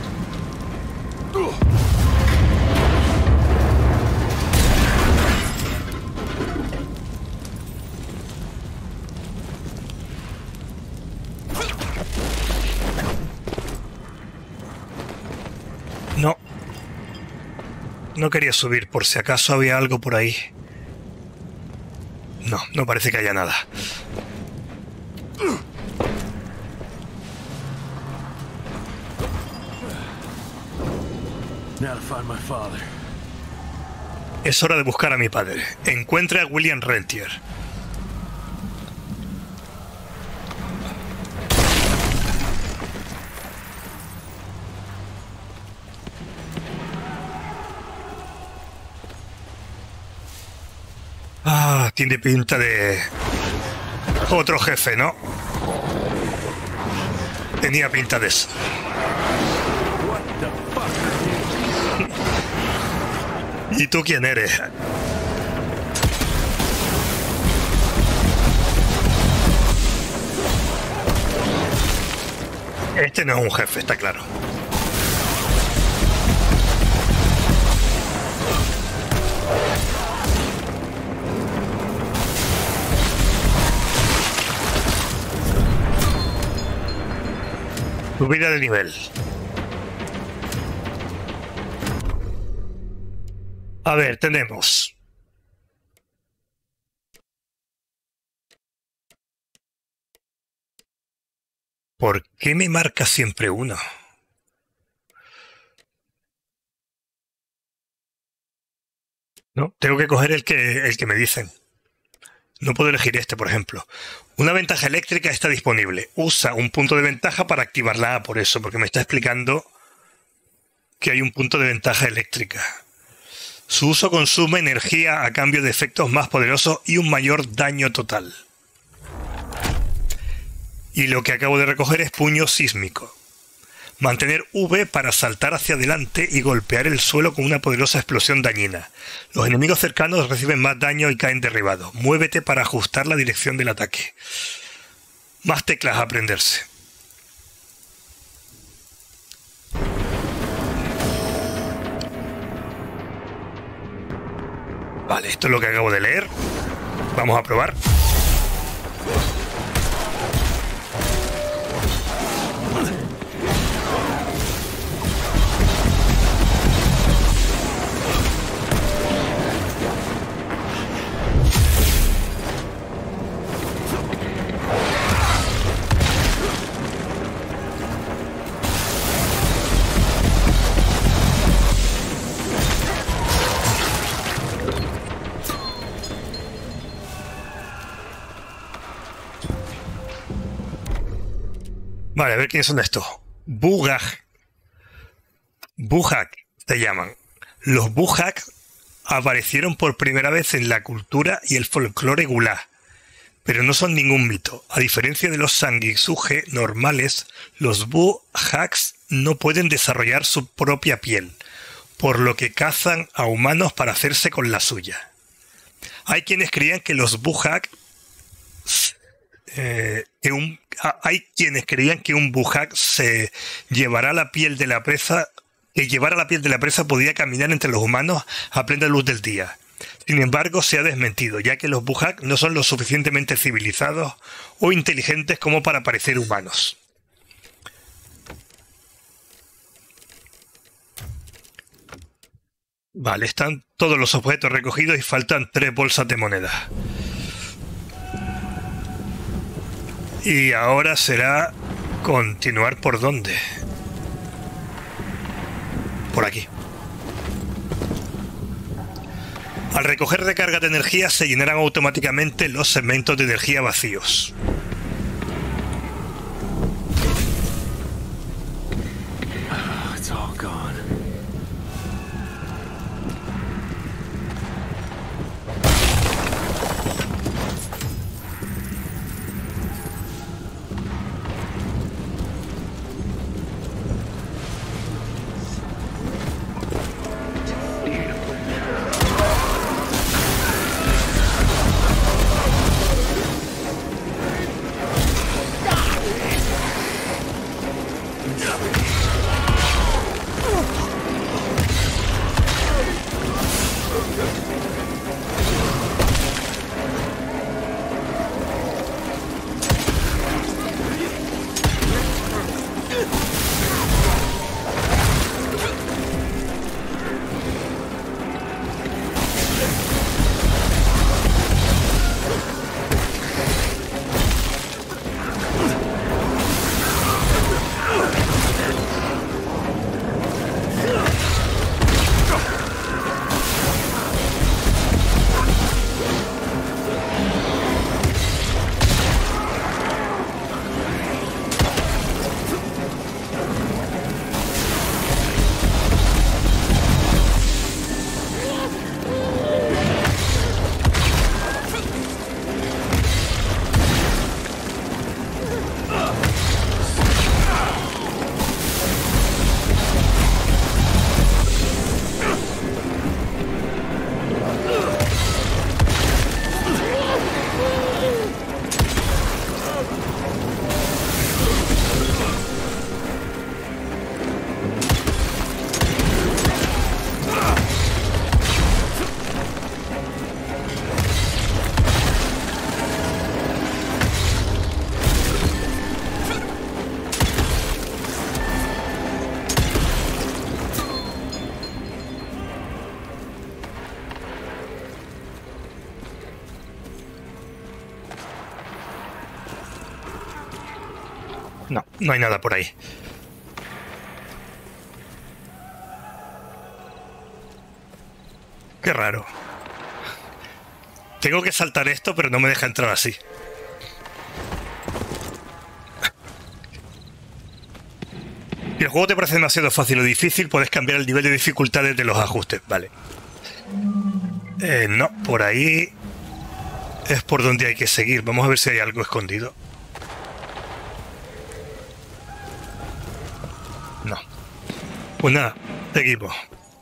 No. No quería subir por si acaso había algo por ahí. No, no parece que haya nada. Es hora de buscar a mi padre. Encuentre a William Rentier. Ah, tiene pinta de otro jefe, ¿no? Tenía pinta de eso. ¿Y tú quién eres? Este no es un jefe, está claro. Subida de nivel. A ver, tenemos. ¿Por qué me marca siempre uno? No, tengo que coger el que me dicen. No puedo elegir este, por ejemplo. Una ventaja eléctrica está disponible. Usa un punto de ventaja para activarla. Por eso, porque me está explicando que hay un punto de ventaja eléctrica. Su uso consume energía a cambio de efectos más poderosos y un mayor daño total. Y lo que acabo de recoger es puño sísmico. Mantener V para saltar hacia adelante y golpear el suelo con una poderosa explosión dañina. Los enemigos cercanos reciben más daño y caen derribados. Muévete para ajustar la dirección del ataque. Más teclas a aprenderse. Vale, esto es lo que acabo de leer. Vamos a probar. Vale, a ver quiénes son estos. Bugag. Bugag se llaman. Los Bugag aparecieron por primera vez en la cultura y el folclore gulag, pero no son ningún mito. A diferencia de los sanguisuge normales, los Bugags no pueden desarrollar su propia piel, por lo que cazan a humanos para hacerse con la suya. Hay quienes creían que los Bugag hay quienes creían que un Bugag se llevara la piel de la presa, que llevara la piel de la presa podía caminar entre los humanos a plena luz del día. Sin embargo, se ha desmentido, ya que los Bugag no son lo suficientemente civilizados o inteligentes como para parecer humanos. Vale, están todos los objetos recogidos y faltan 3 bolsas de monedas. Y ahora será continuar por dónde. Por aquí. Al recoger recarga de energía se llenarán automáticamente los segmentos de energía vacíos. It's all gone. No, no hay nada por ahí. Qué raro. Tengo que saltar esto, pero no me deja entrar así. Si el juego te parece demasiado fácil o difícil, puedes cambiar el nivel de dificultad desde los ajustes. Vale. No, por ahí es por donde hay que seguir. Vamos a ver si hay algo escondido. No. Pues nada, seguimos.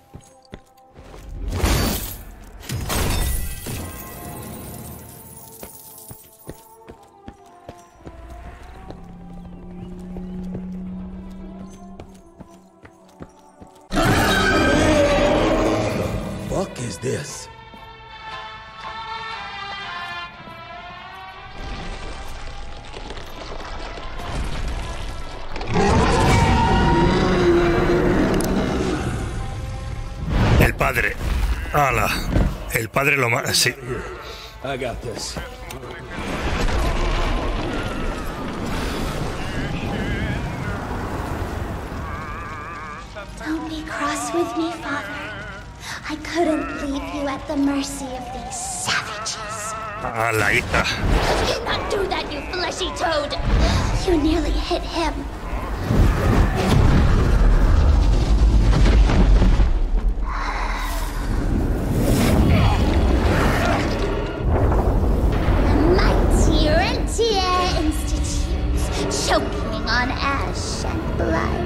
What is this? El padre. ¡Hala! El padre lo más. Sí. I got this. Don't be cross with me, Father. I couldn't leave you at the mercy of these savages. Ah, la hija. You did not do that, you fleshy toad! You nearly hit him. Mighty Rentier Institute, choking on ash and blood.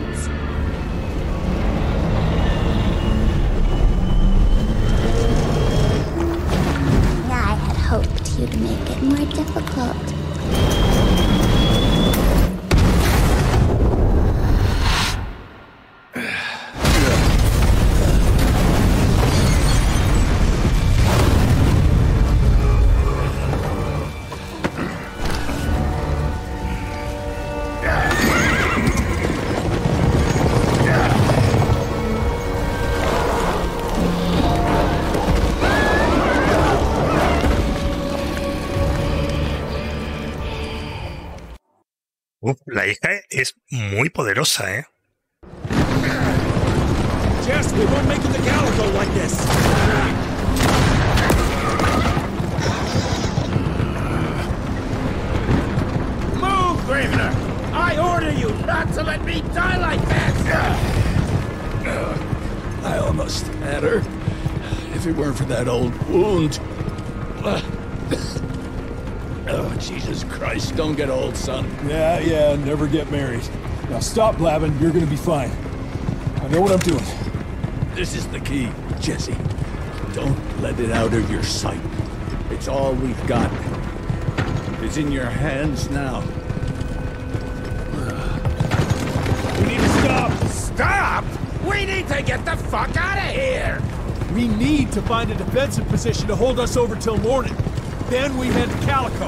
I had hoped you'd make it more difficult. La hija es muy poderosa, ¿eh? Jess, we won't make it to Calico like this. Move, Gravener! I order you not to let me die like that! I almost had her. If it weren't for that old wound. Oh, Jesus Christ, don't get old, son. Yeah, never get married. Now stop blabbing, you're gonna be fine. I know what I'm doing. This is the key, Jesse. Don't let it out of your sight. It's all we've got. It's in your hands now. We need to stop! Stop?! We need to get the fuck out of here! We need to find a defensive position to hold us over till morning. Then we head to Calico.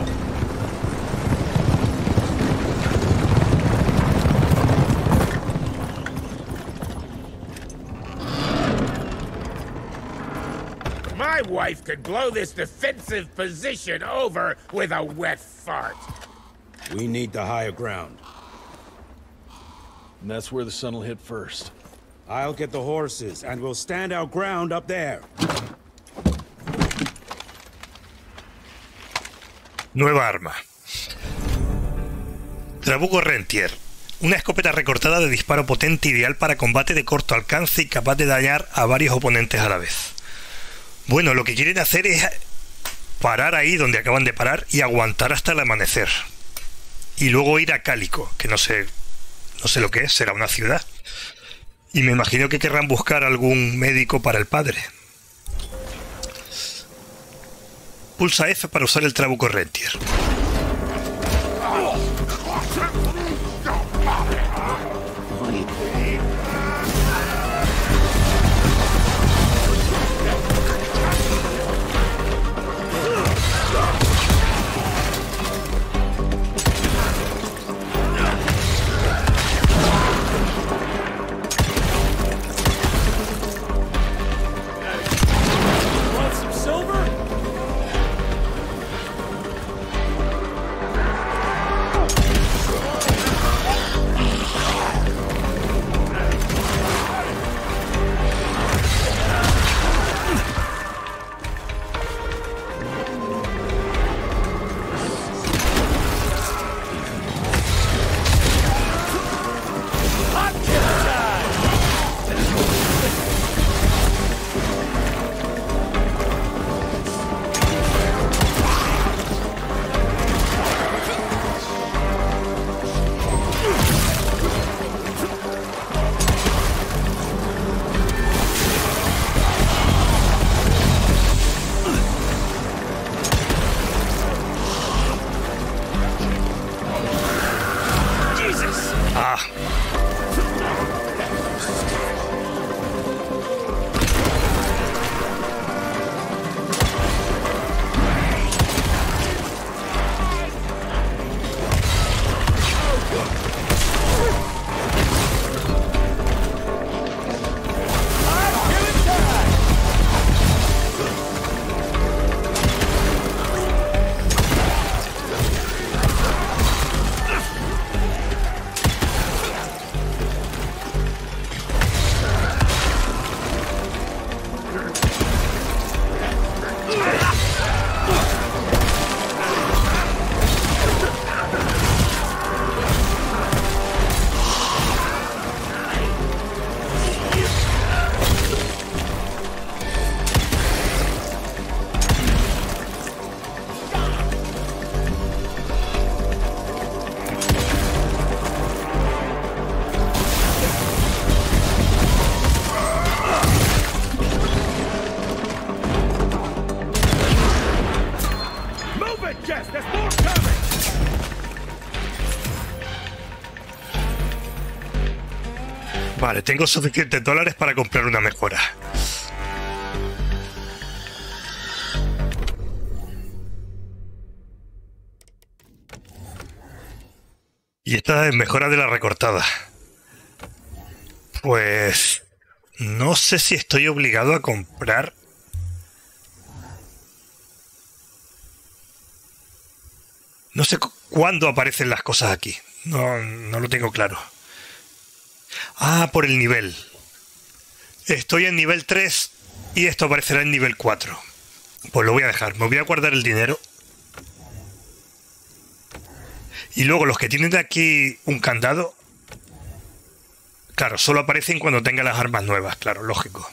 My wife could blow this defensive position over with a wet fart. We need the higher ground. And that's where the sun will hit first. I'll get the horses, and we'll stand our ground up there. Nueva arma. Trabuco Rentier. Una escopeta recortada de disparo potente ideal para combate de corto alcance y capaz de dañar a varios oponentes a la vez. Bueno, lo que quieren hacer es parar ahí donde acaban de parar y aguantar hasta el amanecer. Y luego ir a Calico, que no sé lo que es, será una ciudad. Y me imagino que querrán buscar algún médico para el padre. Pulsa F para usar el Trabuco Rentier. Vale, tengo suficientes dólares para comprar una mejora. Y esta es mejora de la recortada. Pues no sé si estoy obligado a comprar. No sé cuándo aparecen las cosas aquí. No lo tengo claro. Ah, por el nivel. Estoy en nivel 3 y esto aparecerá en nivel 4. Pues lo voy a dejar. Me voy a guardar el dinero. Y luego los que tienen aquí un candado, claro, solo aparecen cuando tenga las armas nuevas, claro, lógico.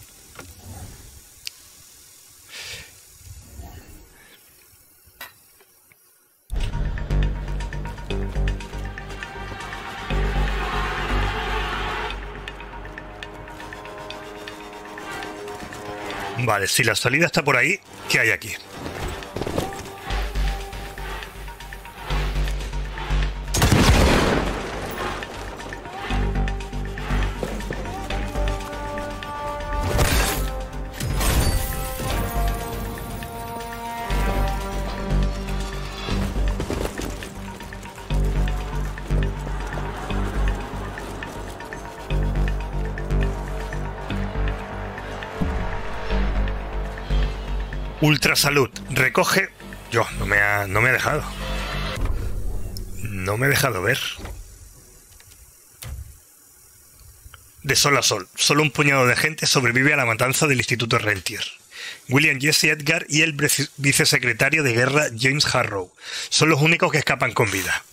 Vale, si la salida está por ahí, ¿qué hay aquí? Ultra Salud, recoge... Yo, no me ha dejado. No me ha dejado ver. De sol a sol, solo un puñado de gente sobrevive a la matanza del Instituto Rentier. William Jesse Edgar y el vicesecretario de guerra James Harrow son los únicos que escapan con vida.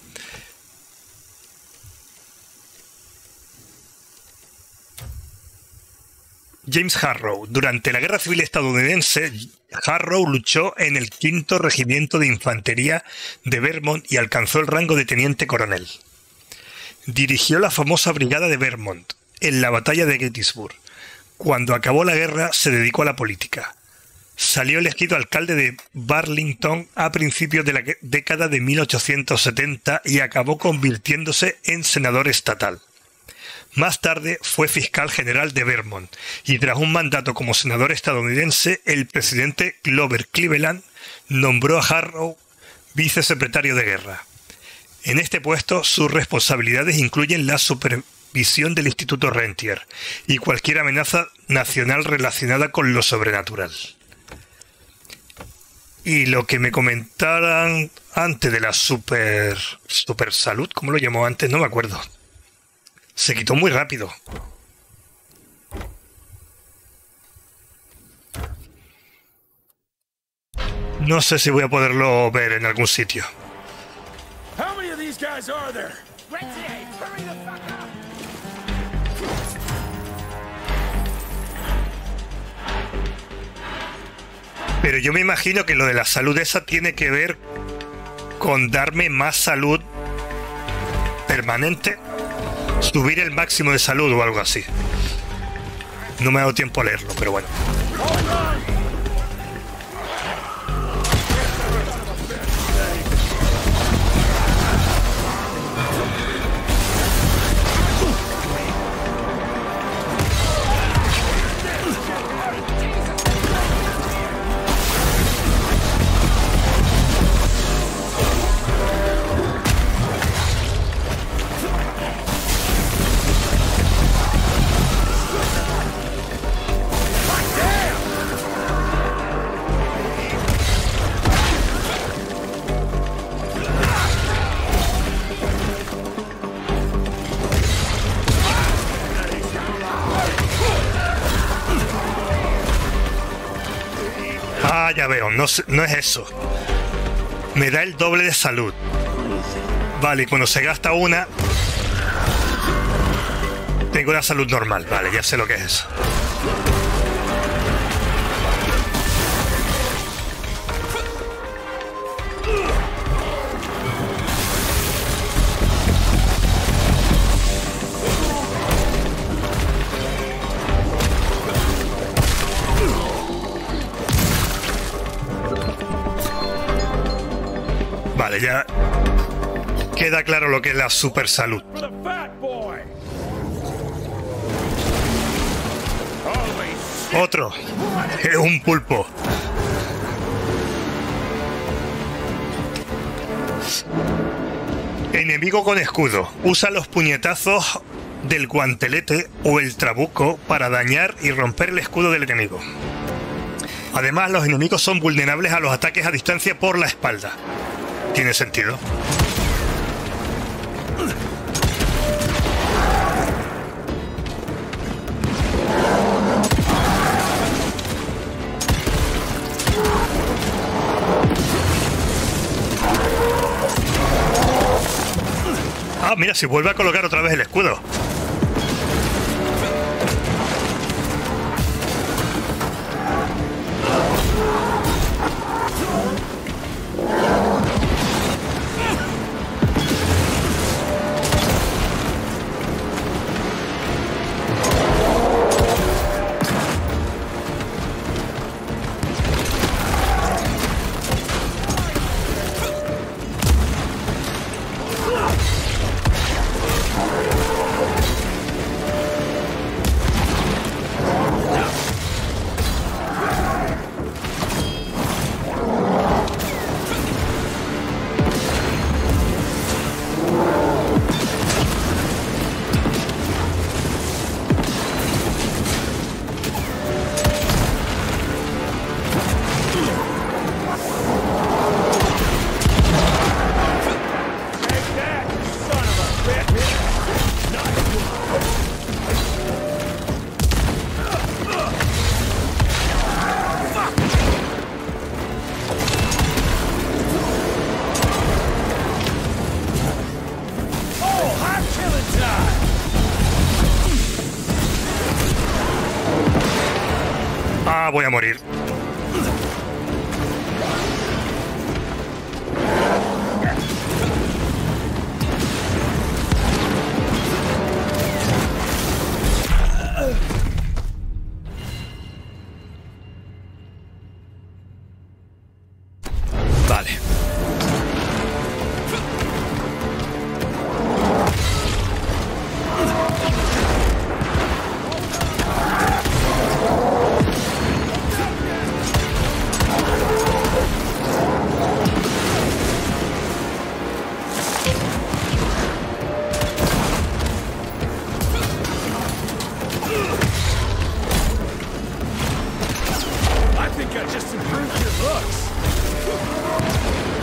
James Harrow. Durante la Guerra Civil estadounidense, Harrow luchó en el 5º Regimiento de Infantería de Vermont y alcanzó el rango de teniente coronel. Dirigió la famosa Brigada de Vermont en la batalla de Gettysburg. Cuando acabó la guerra, se dedicó a la política. Salió elegido alcalde de Burlington a principios de la década de 1870 y acabó convirtiéndose en senador estatal. Más tarde fue fiscal general de Vermont y tras un mandato como senador estadounidense, el presidente Grover Cleveland nombró a Harrow vicesecretario de guerra. En este puesto, sus responsabilidades incluyen la supervisión del Instituto Rentier y cualquier amenaza nacional relacionada con lo sobrenatural. Y lo que me comentaran antes de la super salud, ¿cómo lo llamó antes? No me acuerdo. Se quitó muy rápido. No sé si voy a poderlo ver en algún sitio. How many of these guys are there? Pero yo me imagino que lo de la salud esa tiene que ver con darme más salud permanente, subir el máximo de salud o algo así. No me ha dado tiempo a leerlo, pero bueno. Ah, ya veo, no es eso. Me da el doble de salud. Vale, y cuando se gasta una, tengo la salud normal. Vale, ya sé lo que es eso. Vale, ya queda claro lo que es la super salud. Otro. Es un pulpo. Enemigo con escudo. Usa los puñetazos del guantelete o el trabuco para dañar y romper el escudo del enemigo. Además, los enemigos son vulnerables a los ataques a distancia por la espalda. ¿Tiene sentido? Ah, mira, si vuelve a colocar otra vez el escudo. Voy a morir. Vale. I think I just improved your looks.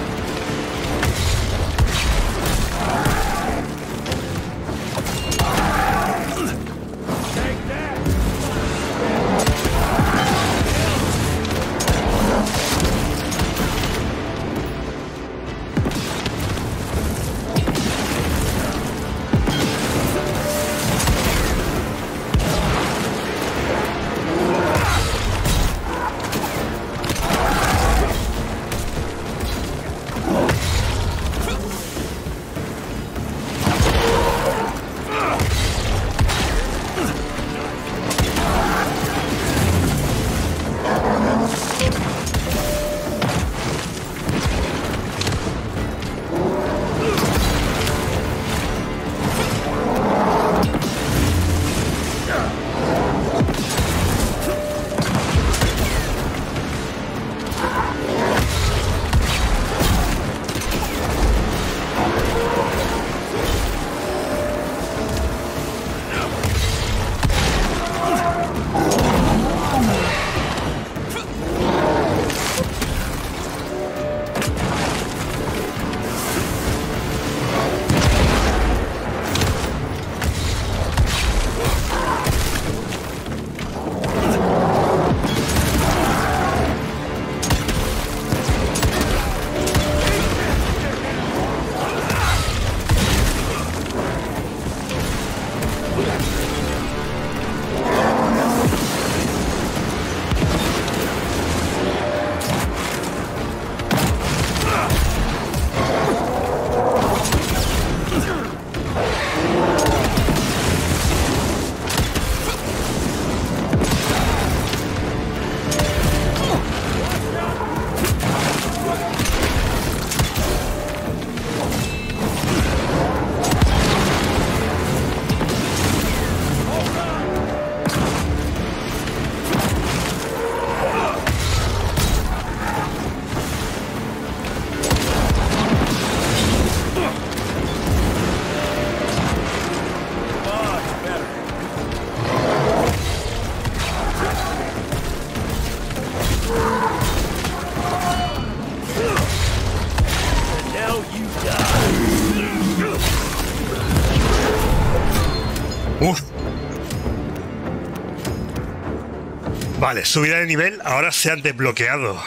Vale, subida de nivel. Ahora se han desbloqueado.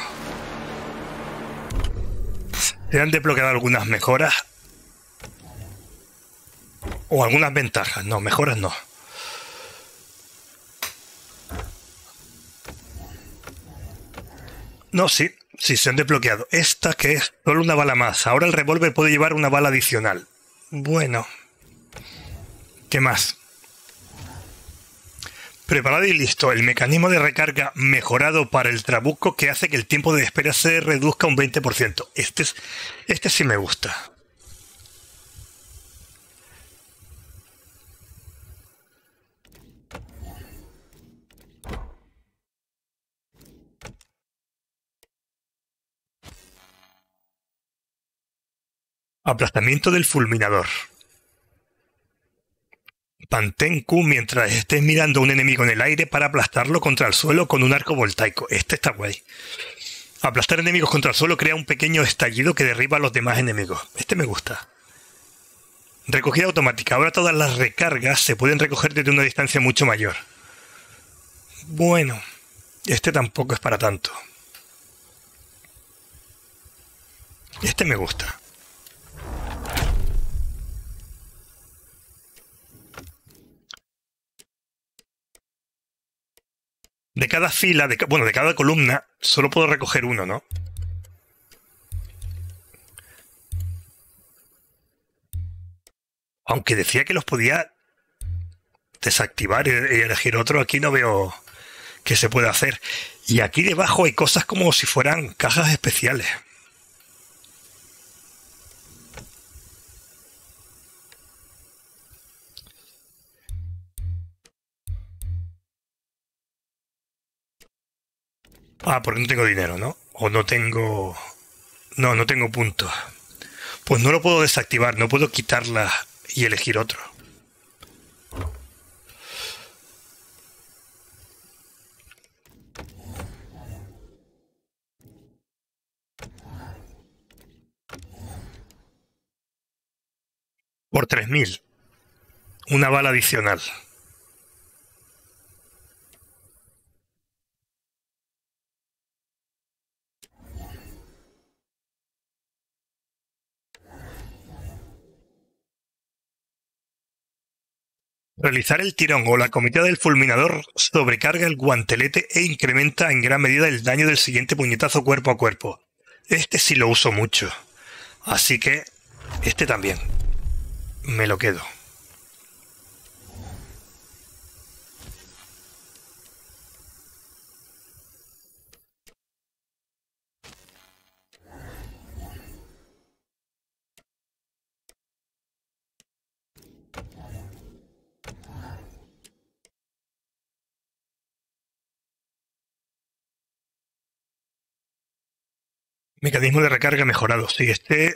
Se han desbloqueado algunas mejoras. O algunas ventajas. No, mejoras no. No, sí. Sí, se han desbloqueado. Esta que es solo una bala más. Ahora el revólver puede llevar una bala adicional. Bueno. ¿Qué más? Preparado y listo. El mecanismo de recarga mejorado para el trabuco que hace que el tiempo de espera se reduzca un 20%. Este sí me gusta. Aplastamiento del fulminador. Mantén Q mientras estés mirando a un enemigo en el aire para aplastarlo contra el suelo con un arco voltaico. Este está guay. Aplastar enemigos contra el suelo crea un pequeño estallido que derriba a los demás enemigos. Este me gusta. Recogida automática. Ahora todas las recargas se pueden recoger desde una distancia mucho mayor. Bueno, este tampoco es para tanto. Este me gusta. De cada fila, de cada columna, solo puedo recoger uno, ¿no? Aunque decía que los podía desactivar y elegir otro, aquí no veo que se pueda hacer. Y aquí debajo hay cosas como si fueran cajas especiales. Ah, porque no tengo dinero, ¿no? O no tengo... No tengo puntos. Pues no lo puedo desactivar, no puedo quitarla y elegir otro. Por 3000. Una bala adicional. Realizar el tirón o la cometida del fulminador sobrecarga el guantelete e incrementa en gran medida el daño del siguiente puñetazo cuerpo a cuerpo. Este sí lo uso mucho. Así que este también. Me lo quedo. Mecanismo de recarga mejorado. Sí, este...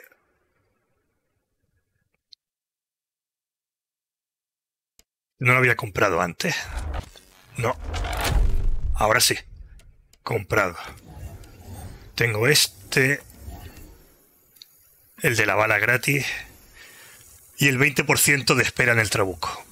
No lo había comprado antes. No. Ahora sí. Comprado. Tengo este. El de la bala gratis. Y el 20% de espera en el trabuco.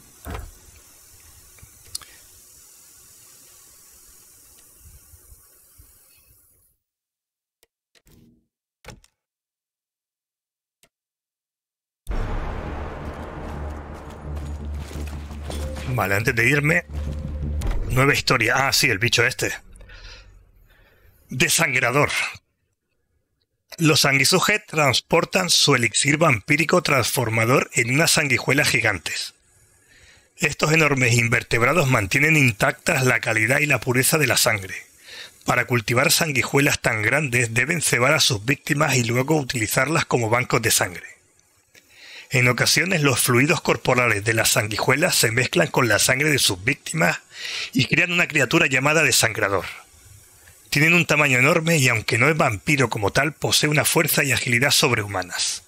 Vale, antes de irme, nueva historia. Ah, sí, el bicho este. Desangrador. Los sanguisuget transportan su elixir vampírico transformador en unas sanguijuelas gigantes. Estos enormes invertebrados mantienen intactas la calidad y la pureza de la sangre. Para cultivar sanguijuelas tan grandes deben cebar a sus víctimas y luego utilizarlas como bancos de sangre. En ocasiones los fluidos corporales de las sanguijuelas se mezclan con la sangre de sus víctimas y crean una criatura llamada desangrador. Tienen un tamaño enorme y aunque no es vampiro como tal, posee una fuerza y agilidad sobrehumanas.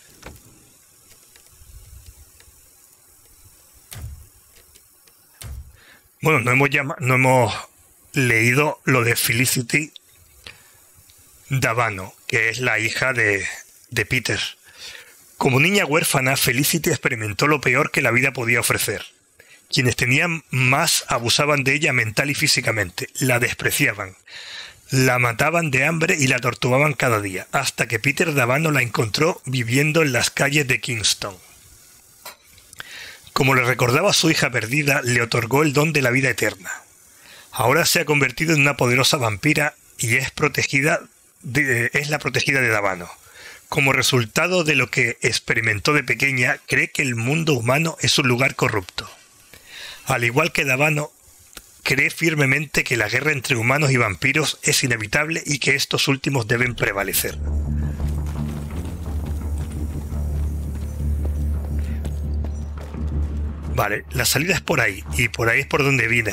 Bueno, no hemos leído lo de Felicity Davano, que es la hija de Peter. Como niña huérfana, Felicity experimentó lo peor que la vida podía ofrecer. Quienes tenían más abusaban de ella mental y físicamente, la despreciaban, la mataban de hambre y la torturaban cada día, hasta que Peter Davano la encontró viviendo en las calles de Kingston. Como le recordaba a su hija perdida, le otorgó el don de la vida eterna. Ahora se ha convertido en una poderosa vampira y es la protegida de Davano. Como resultado de lo que experimentó de pequeña, cree que el mundo humano es un lugar corrupto. Al igual que Davano, cree firmemente que la guerra entre humanos y vampiros es inevitable y que estos últimos deben prevalecer. Vale, la salida es por ahí, y por ahí es por donde vine.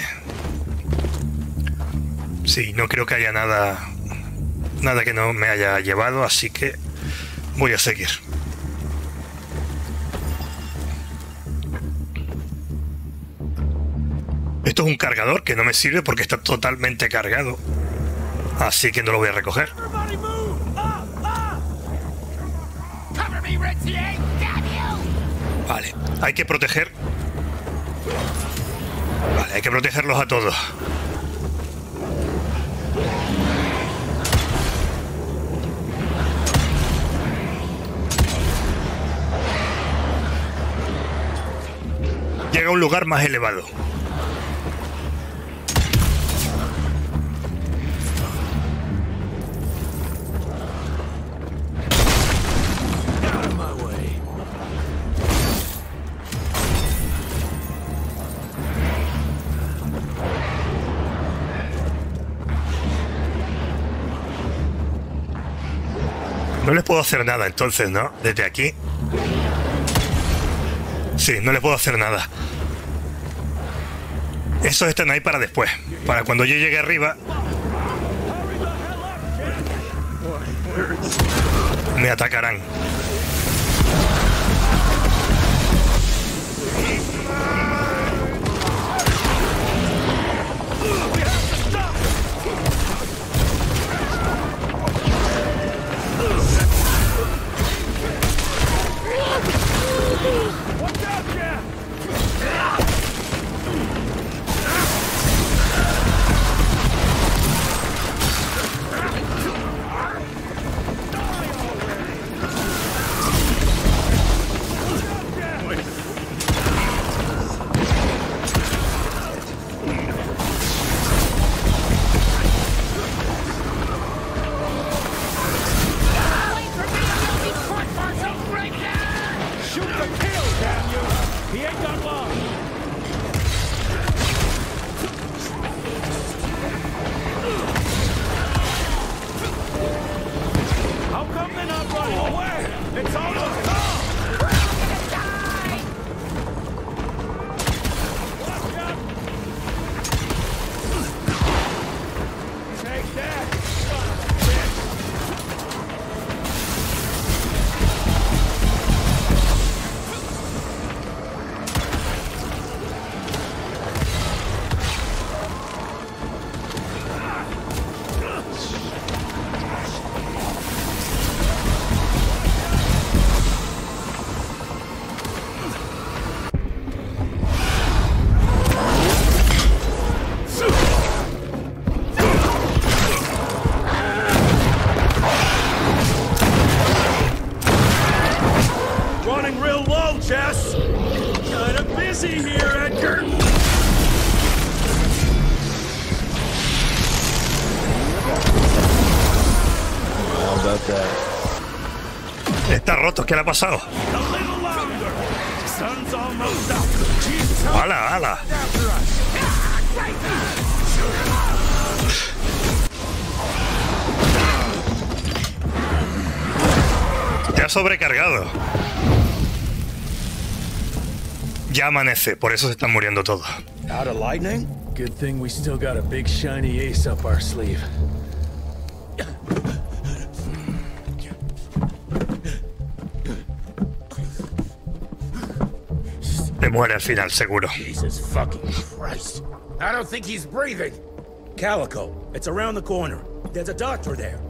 Sí, no creo que haya nada que no me haya llevado, así que voy a seguir. Esto es un cargador que no me sirve porque está totalmente cargado, así que no lo voy a recoger. Vale, hay que proteger. Vale, hay que protegerlos a todos. Llega a un lugar más elevado. No les puedo hacer nada entonces, ¿no? Desde aquí. Sí, no les puedo hacer nada. Esos están ahí para después. Para cuando yo llegue arriba. Me atacarán. Está roto, ¿qué le ha pasado? ¡Hala, hala! Te ha sobrecargado. Ya amanece, por eso se están muriendo todos. Out of lightning? Good thing we still got a big shiny ace up our sleeve. Se muere al final, seguro. Jesus fucking Christ. I don't think he's breathing. Calico, it's around the corner. There's a doctor there.